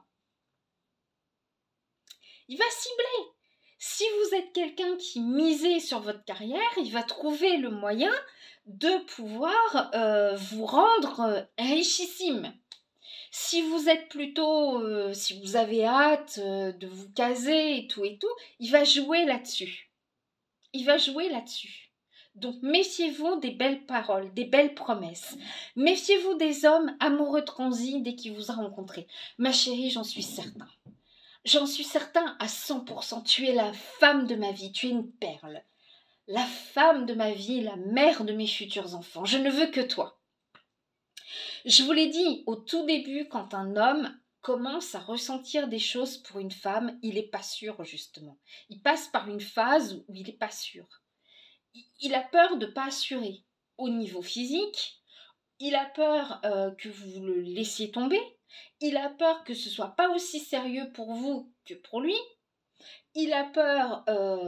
S1: Il va cibler. Si vous êtes quelqu'un qui misait sur votre carrière, il va trouver le moyen de pouvoir vous rendre richissime. Si vous êtes plutôt, si vous avez hâte de vous caser et tout, il va jouer là-dessus. Il va jouer là-dessus. Donc méfiez-vous des belles paroles, des belles promesses. Méfiez-vous des hommes amoureux transis dès qu'il vous a rencontré. Ma chérie, j'en suis certain. J'en suis certain à 100%. Tu es la femme de ma vie, tu es une perle. La femme de ma vie, la mère de mes futurs enfants. Je ne veux que toi. Je vous l'ai dit au tout début, quand un homme commence à ressentir des choses pour une femme, il n'est pas sûr justement. Il passe par une phase où il n'est pas sûr. Il a peur de ne pas assurer au niveau physique, il a peur que vous le laissiez tomber, il a peur que ce ne soit pas aussi sérieux pour vous que pour lui, il a peur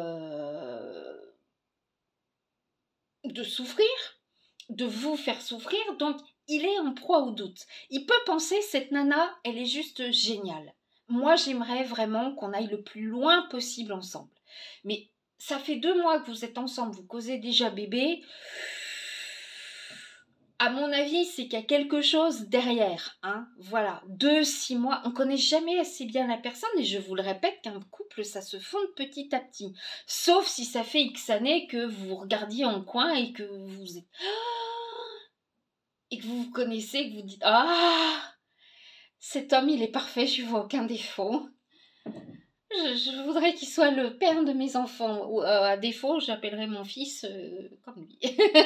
S1: de souffrir, de vous faire souffrir, donc il est en proie au doute. Il peut penser, cette nana, elle est juste géniale. Moi, j'aimerais vraiment qu'on aille le plus loin possible ensemble. Mais ça fait 2 mois que vous êtes ensemble, vous causez déjà bébé. À mon avis, c'est qu'il y a quelque chose derrière. Hein, voilà, 2-6 mois, on ne connaît jamais assez bien la personne et je vous le répète qu'un couple, ça se fonde petit à petit. Sauf si ça fait X années que vous regardiez en coin et que vous êtes... et que vous vous connaissez, que vous dites « Ah, cet homme, il est parfait, je ne vois aucun défaut. Je voudrais qu'il soit le père de mes enfants. Ou à défaut, j'appellerai mon fils comme lui. »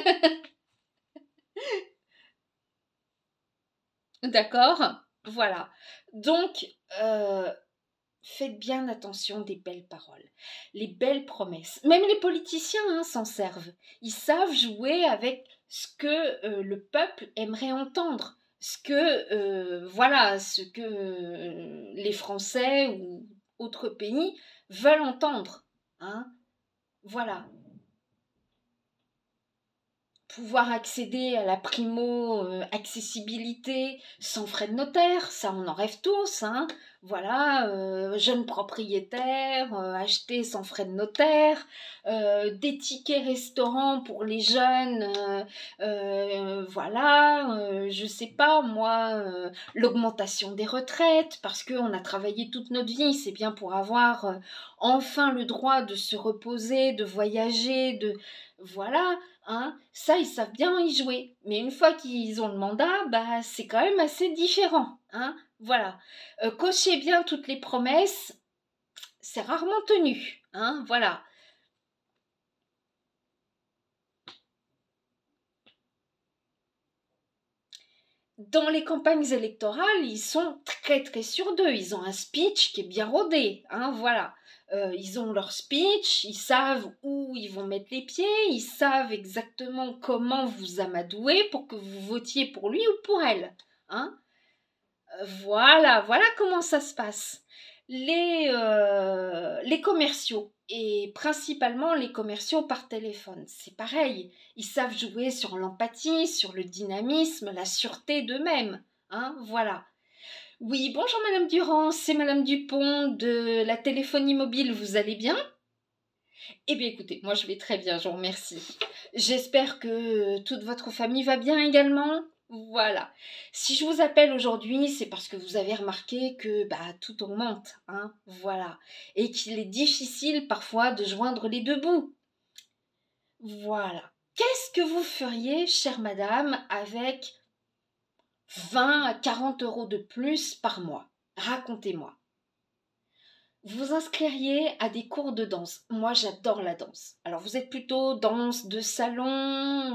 S1: D'accord? Voilà. Donc, faites bien attention des belles paroles, les belles promesses. Même les politiciens s'en servent. Ils savent jouer avec ce que le peuple aimerait entendre, ce que les Français ou autres pays veulent entendre. Hein. Voilà. Pouvoir accéder à la primo-accessibilité sans frais de notaire, ça on en rêve tous, hein. Voilà, jeunes propriétaires, acheter sans frais de notaire, des tickets restaurants pour les jeunes, voilà, je sais pas moi, l'augmentation des retraites, parce qu'on a travaillé toute notre vie, c'est bien pour avoir enfin le droit de se reposer, de voyager, de... Voilà. Hein, ça, ils savent bien y jouer. Mais une fois qu'ils ont le mandat, c'est quand même assez différent. Hein, voilà. Cochez bien toutes les promesses, c'est rarement tenu. Hein, voilà. Dans les campagnes électorales, ils sont très très sûrs d'eux. Ils ont un speech qui est bien rodé. Hein, voilà. Ils ont leur speech, ils savent où ils vont mettre les pieds, ils savent exactement comment vous amadouer pour que vous votiez pour lui ou pour elle. Hein. Voilà comment ça se passe. Les commerciaux, et principalement les commerciaux par téléphone, c'est pareil. Ils savent jouer sur l'empathie, sur le dynamisme, la sûreté d'eux-mêmes. Hein, voilà. Oui, bonjour Madame Durand, c'est Madame Dupont de la téléphonie mobile, vous allez bien? Eh bien écoutez, moi je vais très bien, je vous remercie. J'espère que toute votre famille va bien également. Voilà. Si je vous appelle aujourd'hui, c'est parce que vous avez remarqué que bah, tout augmente, hein, voilà. Et qu'il est difficile parfois de joindre les deux bouts. Voilà. Qu'est-ce que vous feriez, chère madame, avec 20 à 40 euros de plus par mois? Racontez-moi. Vous inscririez à des cours de danse. Moi, j'adore la danse. Alors, vous êtes plutôt danse de salon,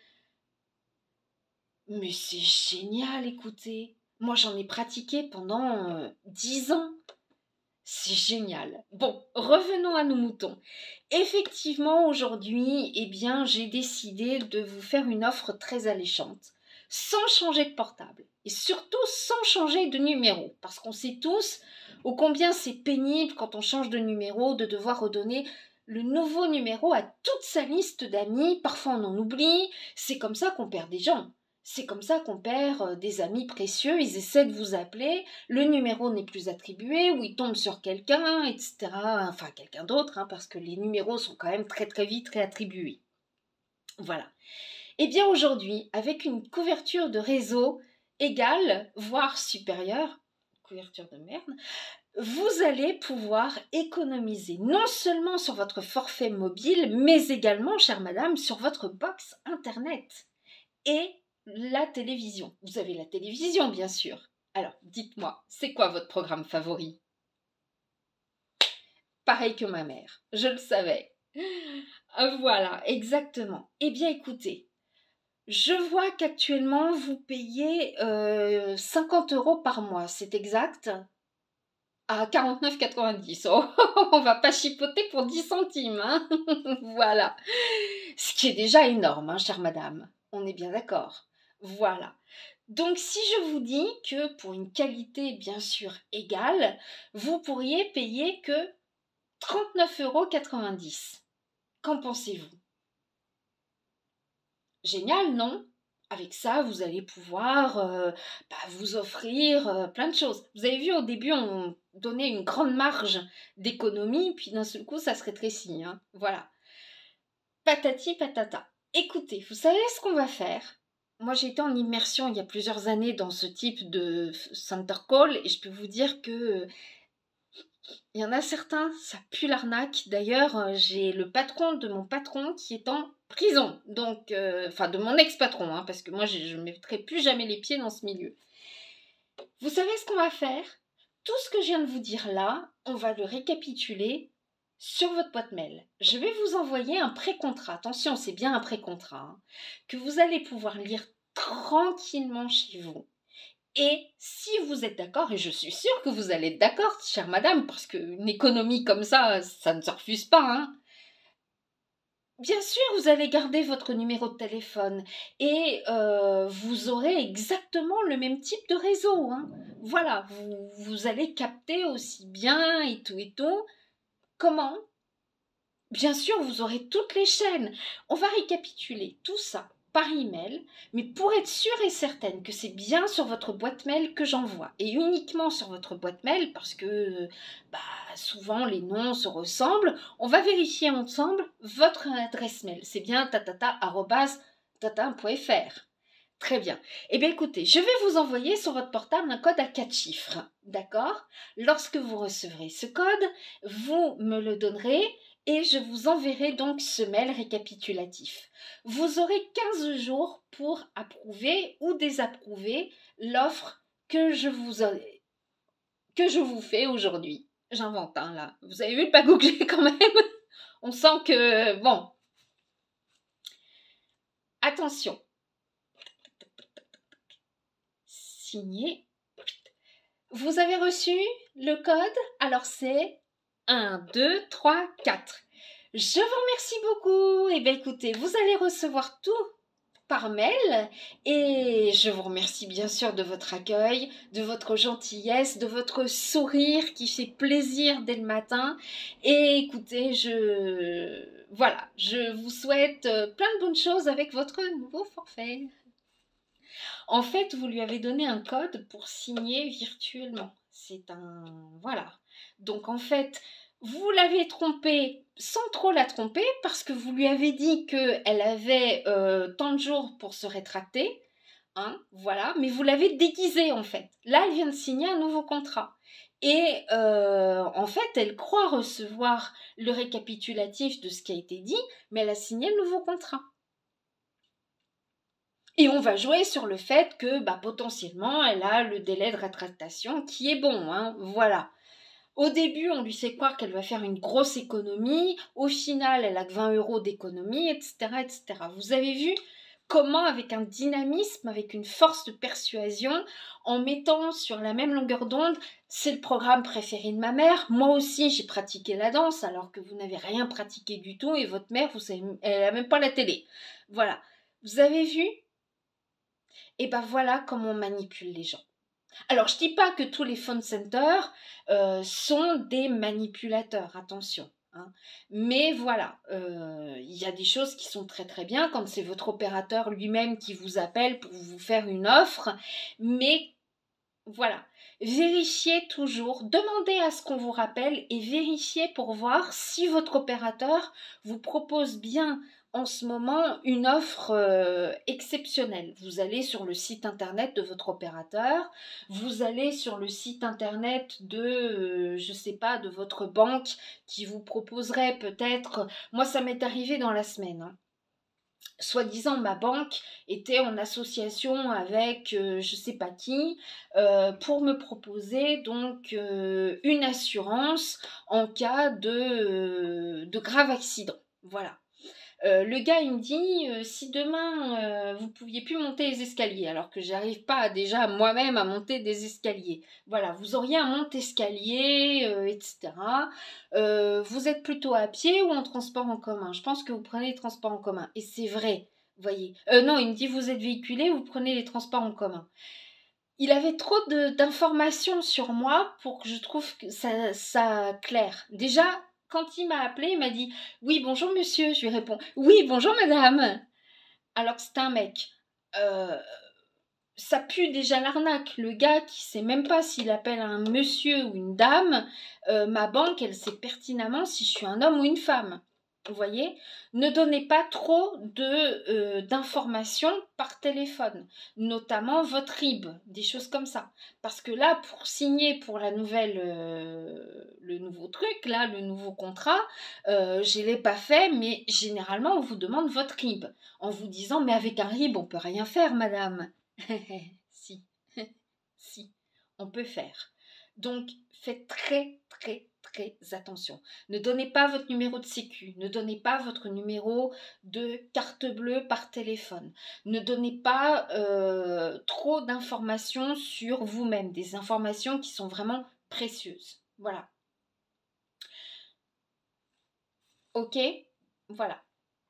S1: mais c'est génial, écoutez. Moi, j'en ai pratiqué pendant 10 ans. C'est génial. Bon, revenons à nos moutons. Effectivement, aujourd'hui, eh bien, j'ai décidé de vous faire une offre très alléchante, sans changer de portable et surtout sans changer de numéro, parce qu'on sait tous ô combien c'est pénible quand on change de numéro de devoir redonner le nouveau numéro à toute sa liste d'amis. Parfois, on en oublie. C'est comme ça qu'on perd des gens. C'est comme ça qu'on perd des amis précieux. Ils essaient de vous appeler, le numéro n'est plus attribué, ou il tombe sur quelqu'un, etc. Enfin, quelqu'un d'autre, hein, parce que les numéros sont quand même très très vite réattribués. Voilà. Eh bien aujourd'hui, avec une couverture de réseau égale, voire supérieure, couverture de merde, vous allez pouvoir économiser non seulement sur votre forfait mobile, mais également, chère madame, sur votre box internet et la télévision. Vous avez la télévision, bien sûr. Alors, dites-moi, c'est quoi votre programme favori? Pareil que ma mère, je le savais. Voilà, exactement. Eh bien, écoutez, je vois qu'actuellement, vous payez 50 euros par mois, c'est exact? À 49,90. Oh, on va pas chipoter pour 10 centimes, hein. Voilà. Ce qui est déjà énorme, hein, chère madame. On est bien d'accord. Voilà. Donc, si je vous dis que pour une qualité bien sûr égale, vous pourriez payer que 39,90 €. Qu'en pensez-vous? Génial, non? Avec ça, vous allez pouvoir vous offrir plein de choses. Vous avez vu, au début, on donnait une grande marge d'économie, puis d'un seul coup, ça se rétrécit, hein. Voilà. Patati patata. Écoutez, vous savez ce qu'on va faire? Moi, j'ai été en immersion il y a plusieurs années dans ce type de center call et je peux vous dire que il y en a certains, ça pue l'arnaque. D'ailleurs, j'ai le patron de mon patron qui est en prison. Donc, enfin, de mon ex-patron, hein, parce que moi, je ne mettrai plus jamais les pieds dans ce milieu. Vous savez ce qu'on va faire? Tout ce que je viens de vous dire là, on va le récapituler sur votre boîte mail. Je vais vous envoyer un pré-contrat. Attention, c'est bien un pré-contrat, hein, que vous allez pouvoir lire tranquillement chez vous. Et si vous êtes d'accord, et je suis sûre que vous allez être d'accord, chère madame, parce qu'une économie comme ça ne se refuse pas, hein. Bien sûr, vous allez garder votre numéro de téléphone et vous aurez exactement le même type de réseau, hein. Voilà, vous allez capter aussi bien et tout et tout. Comment? Bien sûr, vous aurez toutes les chaînes. On va récapituler tout ça par email, mais pour être sûre et certaine que c'est bien sur votre boîte mail que j'envoie, et uniquement sur votre boîte mail, parce que bah, souvent les noms se ressemblent, on va vérifier ensemble votre adresse mail. C'est bien tatata@tata.fr. Très bien. Eh bien écoutez, je vais vous envoyer sur votre portable un code à 4 chiffres. D'accord? Lorsque vous recevrez ce code, vous me le donnerez et je vous enverrai donc ce mail récapitulatif. Vous aurez 15 jours pour approuver ou désapprouver l'offre que je vous fais aujourd'hui. J'invente, hein, là. Vous avez vu de pas googler quand même? On sent que... Bon. Attention. Signé. Vous avez reçu le code? Alors c'est 1, 2, 3, 4. Je vous remercie beaucoup. Eh bien écoutez, vous allez recevoir tout par mail et je vous remercie bien sûr de votre accueil, de votre gentillesse, de votre sourire qui fait plaisir dès le matin. Et écoutez, voilà, je vous souhaite plein de bonnes choses avec votre nouveau forfait. En fait, vous lui avez donné un code pour signer virtuellement. C'est un... Voilà. Donc en fait, Vous l'avez trompée sans trop la tromper parce que vous lui avez dit qu'elle avait tant de jours pour se rétracter. Hein, voilà, mais vous l'avez déguisée en fait. Là, elle vient de signer un nouveau contrat. Et en fait, elle croit recevoir le récapitulatif de ce qui a été dit, mais elle a signé le nouveau contrat. Et on va jouer sur le fait que potentiellement, elle a le délai de rétractation qui est bon. Hein, voilà. Au début, on lui fait croire qu'elle va faire une grosse économie. Au final, elle a que 20 € d'économie, etc., etc. Vous avez vu comment, avec un dynamisme, avec une force de persuasion, en mettant sur la même longueur d'onde, c'est le programme préféré de ma mère. Moi aussi, j'ai pratiqué la danse, alors que vous n'avez rien pratiqué du tout, et votre mère, vous savez, elle n'a même pas la télé. Voilà. Vous avez vu? Et ben voilà comment on manipule les gens. Alors, je dis pas que tous les phone centers sont des manipulateurs, attention. Hein. Mais voilà, il y a des choses qui sont très très bien quand c'est votre opérateur lui-même qui vous appelle pour vous faire une offre. Mais voilà, vérifiez toujours, demandez à ce qu'on vous rappelle et vérifiez pour voir si votre opérateur vous propose bien en ce moment une offre exceptionnelle. Vous allez sur le site internet de votre opérateur, vous allez sur le site internet de, je sais pas, de votre banque qui vous proposerait peut-être, moi ça m'est arrivé dans la semaine, hein. Soi-disant, ma banque était en association avec je sais pas qui pour me proposer donc une assurance en cas de grave accident. Voilà. Le gars, il me dit, si demain, vous pouviez plus monter les escaliers, alors que j'arrive pas déjà moi-même à monter des escaliers. Voilà, vous auriez un monte-escalier, etc. Vous êtes plutôt à pied ou en transport en commun? Je pense que vous prenez les transports en commun. Et c'est vrai, vous voyez. Non, il me dit, vous êtes véhiculé, vous prenez les transports en commun. Il avait trop d'informations sur moi pour que je trouve que ça clair. Déjà, quand il m'a appelé, il m'a dit oui, bonjour monsieur. Je lui réponds oui, bonjour madame. Alors que c'était un mec. Euh, Ça pue déjà l'arnaque. Le gars qui sait même pas s'il appelle un monsieur ou une dame, ma banque, elle sait pertinemment si je suis un homme ou une femme. Vous voyez? Ne donnez pas trop d'informations par téléphone, notamment votre RIB, des choses comme ça. Parce que là, pour signer pour la nouvelle, le nouveau truc, là, le nouveau contrat, je ne l'ai pas fait, mais généralement, on vous demande votre RIB en vous disant, mais avec un RIB, on peut rien faire, madame. Si, si, on peut faire. Donc, faites très, très, très attention. Ne donnez pas votre numéro de sécu, ne donnez pas votre numéro de carte bleue par téléphone, ne donnez pas trop d'informations sur vous-même, des informations qui sont vraiment précieuses. Voilà. Ok? Voilà.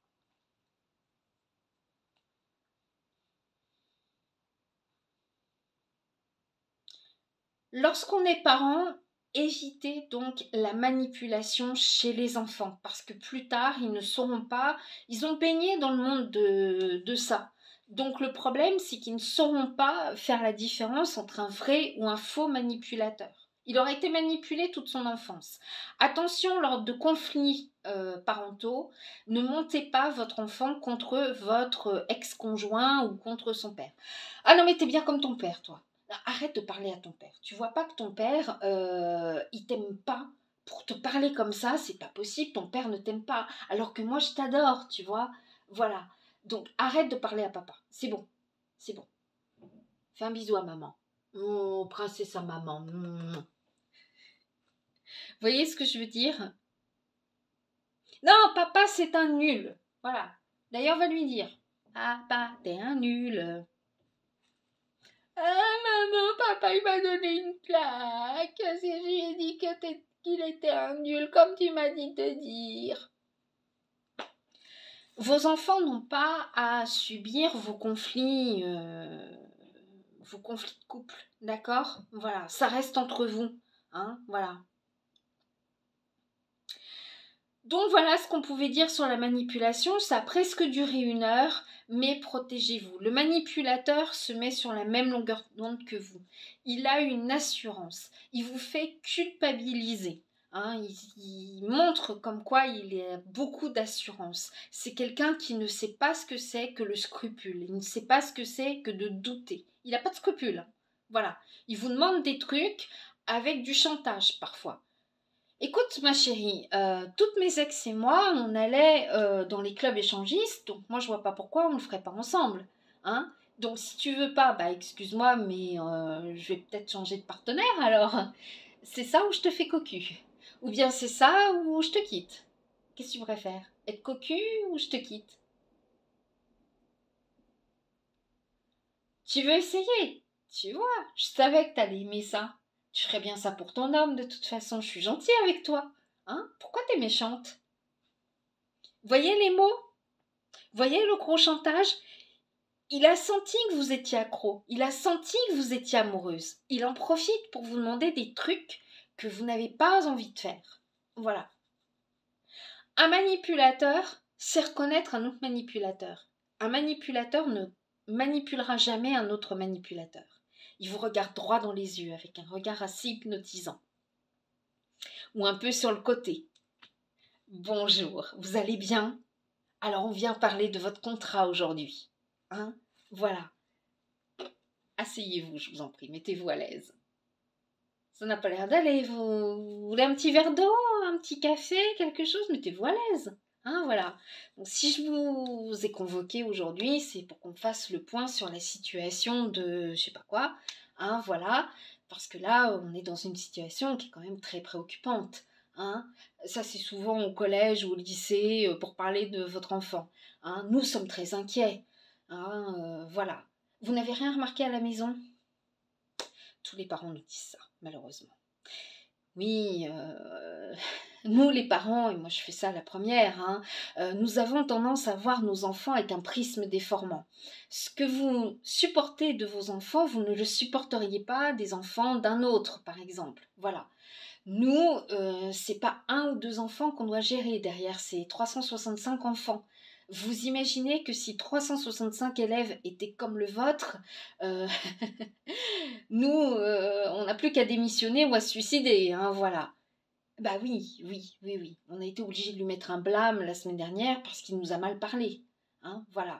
S1: Lorsqu'on est parent, évitez donc la manipulation chez les enfants parce que plus tard, ils ne sauront pas, ils ont baigné dans le monde de ça. Donc le problème, c'est qu'ils ne sauront pas faire la différence entre un vrai ou un faux manipulateur. Il aura été manipulé toute son enfance. Attention, lors de conflits parentaux, ne montez pas votre enfant contre votre ex-conjoint ou contre son père. Ah non, mais t'es bien comme ton père, toi. Arrête de parler à ton père. Tu vois pas que ton père, il t'aime pas pour te parler comme ça, c'est pas possible, ton père ne t'aime pas. Alors que moi, je t'adore, tu vois. Voilà. Donc, arrête de parler à papa. C'est bon. C'est bon. Fais un bisou à maman. Oh, princesse à maman. Vous voyez ce que je veux dire? Non, papa, c'est un nul. Voilà. D'ailleurs, va lui dire. Ah, bah, t'es un nul. Ah maman, papa il m'a donné une claque. Je lui ai dit qu'il était un nul comme tu m'as dit de dire. Vos enfants n'ont pas à subir vos conflits de couple, d'accord? Voilà, ça reste entre vous, hein, voilà. Donc voilà ce qu'on pouvait dire sur la manipulation. Ça a presque duré 1 heure, mais protégez-vous. Le manipulateur se met sur la même longueur d'onde que vous. Il a une assurance. Il vous fait culpabiliser. hein, il montre comme quoi il a beaucoup d'assurance. C'est quelqu'un qui ne sait pas ce que c'est que le scrupule. Il ne sait pas ce que c'est que de douter. Il n'a pas de scrupule. Voilà. Il vous demande des trucs avec du chantage parfois. Écoute ma chérie, toutes mes ex et moi, on allait dans les clubs échangistes, donc moi je vois pas pourquoi on le ferait pas ensemble, hein. Donc si tu veux pas, bah excuse-moi, mais je vais peut-être changer de partenaire alors. C'est ça ou je te fais cocu? Ou bien c'est ça ou je te quitte? Qu'est-ce que tu préfères? Être cocu ou je te quitte? Tu veux essayer? Tu vois, je savais que t'allais aimer ça. Tu ferais bien ça pour ton homme de toute façon, je suis gentille avec toi. Hein? Pourquoi t'es méchante? Voyez les mots? Voyez le gros chantage? Il a senti que vous étiez accro. Il a senti que vous étiez amoureuse. Il en profite pour vous demander des trucs que vous n'avez pas envie de faire. Voilà. Un manipulateur sait reconnaître un autre manipulateur. Un manipulateur ne manipulera jamais un autre manipulateur. Il vous regarde droit dans les yeux avec un regard assez hypnotisant. Ou un peu sur le côté. Bonjour, vous allez bien? Alors on vient parler de votre contrat aujourd'hui. Hein? Voilà. Asseyez-vous, je vous en prie, mettez-vous à l'aise. Ça n'a pas l'air d'aller, vous voulez un petit verre d'eau, un petit café, quelque chose? Mettez-vous à l'aise. Hein, voilà. Donc, si je vous ai convoqué aujourd'hui, c'est pour qu'on fasse le point sur la situation de je sais pas quoi. Hein, voilà. Parce que là, on est dans une situation qui est quand même très préoccupante. Hein. Ça, c'est souvent au collège ou au lycée pour parler de votre enfant. Hein. Nous sommes très inquiets. Hein, voilà. Vous n'avez rien remarqué à la maison? Tous les parents nous disent ça, malheureusement. Oui, nous les parents, et moi je fais ça la première, hein, nous avons tendance à voir nos enfants avec un prisme déformant. Ce que vous supportez de vos enfants, vous ne le supporteriez pas des enfants d'un autre, par exemple. Voilà. Nous, c'est pas un ou deux enfants qu'on doit gérer derrière ces 365 enfants. Vous imaginez que si 365 élèves étaient comme le vôtre, euh, nous, on n'a plus qu'à démissionner ou à se suicider, hein, voilà. Bah oui, oui, oui, oui. On a été obligé de lui mettre un blâme la semaine dernière parce qu'il nous a mal parlé. Hein, voilà.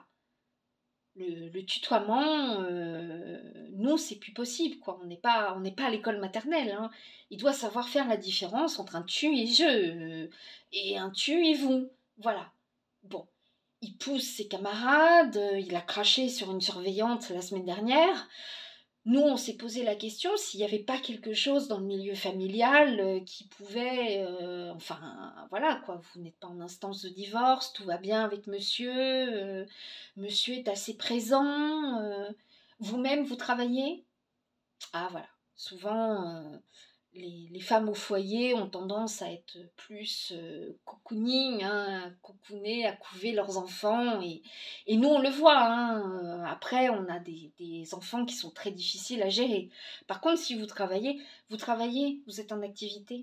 S1: Le tutoiement, nous, c'est plus possible, quoi. On n'est pas à l'école maternelle. Hein. Il doit savoir faire la différence entre un tu et je, et un tu et vous. Voilà. Bon. Il pousse ses camarades, il a craché sur une surveillante la semaine dernière. Nous, on s'est posé la question s'il n'y avait pas quelque chose dans le milieu familial qui pouvait... enfin, voilà, quoi, vous n'êtes pas en instance de divorce, tout va bien avec monsieur, monsieur est assez présent, vous-même, vous travaillez? Ah, voilà, souvent, les femmes au foyer ont tendance à être plus cocooning, hein, à cocooner, à couver leurs enfants. Et nous, on le voit. Hein, après, on a des enfants qui sont très difficiles à gérer. Par contre, si vous travaillez, vous êtes en activité.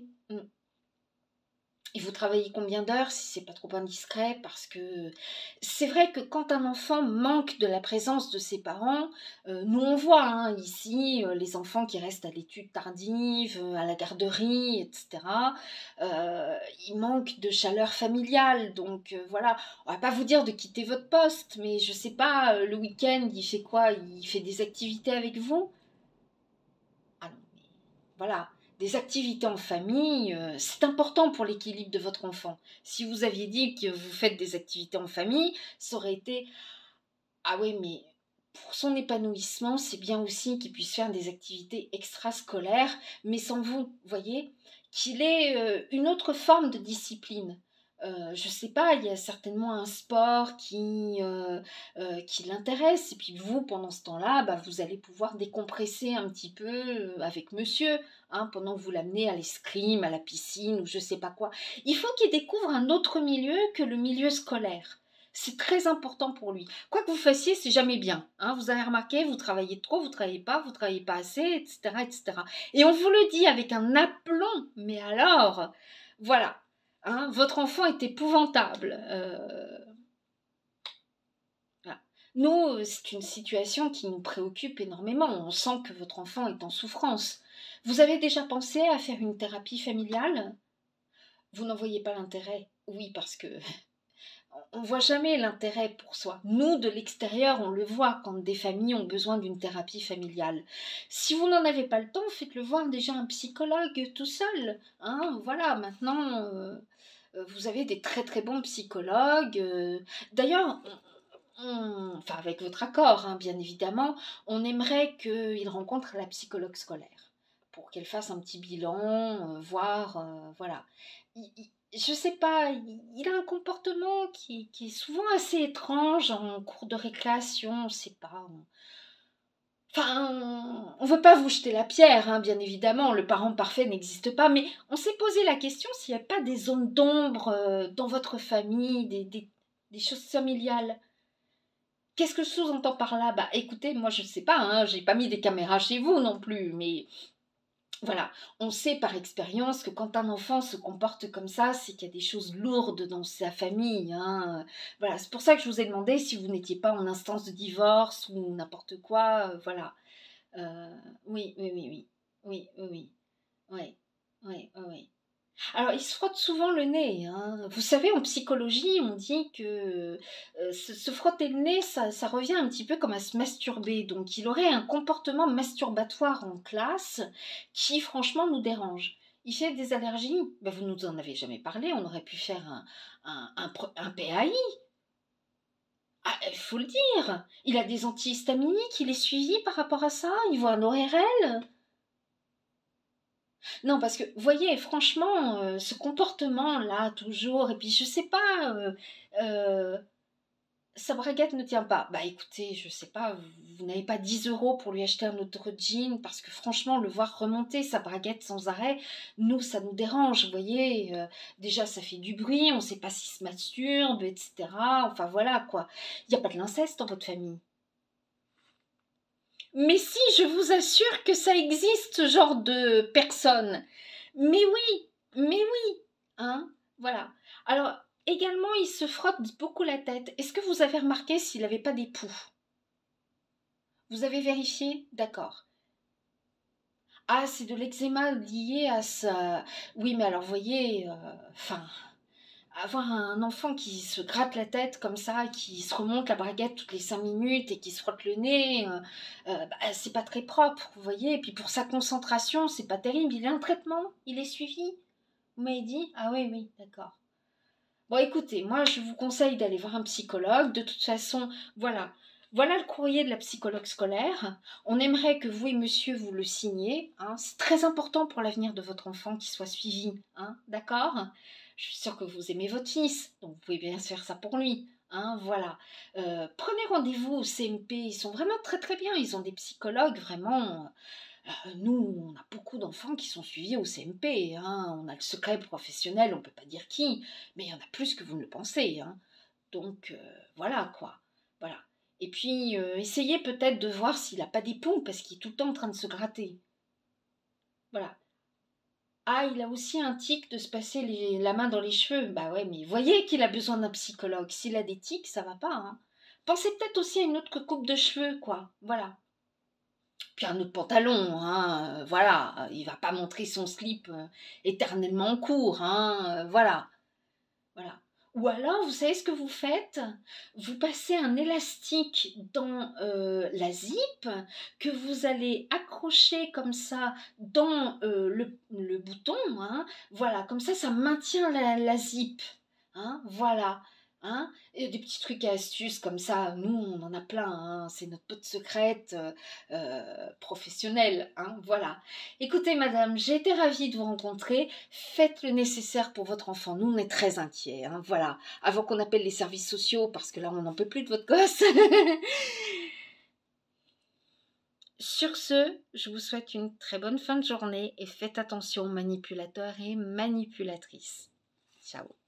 S1: Et vous travaillez combien d'heures si c'est pas trop indiscret? Parce que c'est vrai que quand un enfant manque de la présence de ses parents, nous on voit hein, ici les enfants qui restent à l'étude tardive, à la garderie, etc. Ils manquent de chaleur familiale. Donc voilà, on va pas vous dire de quitter votre poste, mais je sais pas, le week-end il fait quoi? Il fait des activités avec vous? Ah non, mais voilà, des activités en famille, c'est important pour l'équilibre de votre enfant. Si vous aviez dit que vous faites des activités en famille, ça aurait été ah oui, mais pour son épanouissement, c'est bien aussi qu'il puisse faire des activités extrascolaires, mais sans vous, voyez, qu'il ait une autre forme de discipline. Je sais pas, il y a certainement un sport qui l'intéresse, et puis vous, pendant ce temps-là, bah, vous allez pouvoir décompresser un petit peu avec monsieur, hein, pendant que vous l'amenez à l'escrime, à la piscine, ou je sais pas quoi. Il faut qu'il découvre un autre milieu que le milieu scolaire. C'est très important pour lui. Quoi que vous fassiez, c'est jamais bien. Hein. Vous avez remarqué, vous travaillez trop, vous travaillez pas assez, etc., etc. Et on vous le dit avec un aplomb. Mais alors, voilà. Hein, votre enfant est épouvantable. Voilà. Nous, c'est une situation qui nous préoccupe énormément. On sent que votre enfant est en souffrance. Vous avez déjà pensé à faire une thérapie familiale? Vous n'en voyez pas l'intérêt? Oui, parce que on voit jamais l'intérêt pour soi. Nous, de l'extérieur, on le voit quand des familles ont besoin d'une thérapie familiale. Si vous n'en avez pas le temps, faites-le voir déjà un psychologue tout seul. Hein, voilà, maintenant, vous avez des très très bons psychologues. D'ailleurs, enfin avec votre accord, hein, bien évidemment, on aimerait qu'il rencontre la psychologue scolaire pour qu'elle fasse un petit bilan, voir, voilà. Je sais pas, il a un comportement qui est souvent assez étrange en cours de récréation, on sait pas. Enfin, on veut pas vous jeter la pierre, hein, bien évidemment, le parent parfait n'existe pas, mais on s'est posé la question s'il n'y a pas des zones d'ombre dans votre famille, des choses familiales. Qu'est-ce que je sous-entends par là? Bah écoutez, moi je sais pas, hein, j'ai pas mis des caméras chez vous non plus, mais voilà, on sait par expérience que quand un enfant se comporte comme ça, c'est qu'il y a des choses lourdes dans sa famille, hein. Voilà, c'est pour ça que je vous ai demandé si vous n'étiez pas en instance de divorce ou n'importe quoi, voilà. Euh, oui, oui, oui, oui, oui, oui, oui, oui, oui, oui, oui. Alors, il se frotte souvent le nez, hein. Vous savez, en psychologie, on dit que se frotter le nez, ça revient un petit peu comme à se masturber. Donc, il aurait un comportement masturbatoire en classe qui, franchement, nous dérange. Il fait des allergies. Ben, vous nous en avez jamais parlé. On aurait pu faire un PAI. Ah, il faut le dire. Il a des antihistaminiques. Il est suivi par rapport à ça. Il voit un ORL. Non, parce que, voyez, franchement, ce comportement-là, toujours, et puis je sais pas, euh, sa braguette ne tient pas. Bah écoutez, je sais pas, vous n'avez pas 10 euros pour lui acheter un autre jean, parce que franchement, le voir remonter sa braguette sans arrêt, nous, ça nous dérange, vous voyez. Déjà, ça fait du bruit, on sait pas s'il se masturbe, etc. Enfin voilà, quoi. Il n'y a pas de l'inceste dans votre famille. Mais si, je vous assure que ça existe, ce genre de personnes. Mais oui, mais oui, hein, voilà. Alors, également, il se frotte beaucoup la tête. Est-ce que vous avez remarqué s'il n'avait pas des poux? Vous avez vérifié? D'accord. Ah, c'est de l'eczéma lié à ça. Oui, mais alors, voyez, enfin, avoir un enfant qui se gratte la tête comme ça, qui se remonte la braguette toutes les 5 minutes et qui se frotte le nez, bah, c'est pas très propre, vous voyez. Et puis pour sa concentration, c'est pas terrible. Il a un traitement, il est suivi. Vous m'avez dit? Ah oui, oui, d'accord. Bon, écoutez, moi je vous conseille d'aller voir un psychologue. De toute façon, voilà. Voilà le courrier de la psychologue scolaire. On aimerait que vous et monsieur vous le signiez, hein. C'est très important pour l'avenir de votre enfant qu'il soit suivi, hein, d'accord? Je suis sûre que vous aimez votre fils, donc vous pouvez bien faire ça pour lui. Hein, voilà. Prenez rendez-vous au CMP, ils sont vraiment très très bien. Ils ont des psychologues vraiment. Nous, on a beaucoup d'enfants qui sont suivis au CMP, hein. On a le secret professionnel, on ne peut pas dire qui, mais il y en a plus que vous ne le pensez, hein. Donc, voilà, quoi. Voilà. Et puis, essayez peut-être de voir s'il n'a pas des poux, parce qu'il est tout le temps en train de se gratter. Voilà. Ah, il a aussi un tic de se passer la main dans les cheveux. Bah ouais, mais voyez qu'il a besoin d'un psychologue. S'il a des tics, ça va pas, hein. Pensez peut-être aussi à une autre coupe de cheveux, quoi. Voilà. Puis un autre pantalon, hein, voilà, il va pas montrer son slip éternellement en cours, hein, voilà, voilà. Ou alors, vous savez ce que vous faites? Vous passez un élastique dans la zip que vous allez accrocher comme ça dans le bouton, hein, voilà, comme ça maintient la zip, hein, voilà. Hein, et des petits trucs et astuces comme ça, nous on en a plein, hein, c'est notre pote secrète professionnelle, hein, voilà. Écoutez madame, j'ai été ravie de vous rencontrer, faites le nécessaire pour votre enfant, nous on est très inquiets, hein, voilà, avant qu'on appelle les services sociaux, parce que là on n'en peut plus de votre gosse. Sur ce, je vous souhaite une très bonne fin de journée et faites attention aux manipulateurs et manipulatrices. Ciao.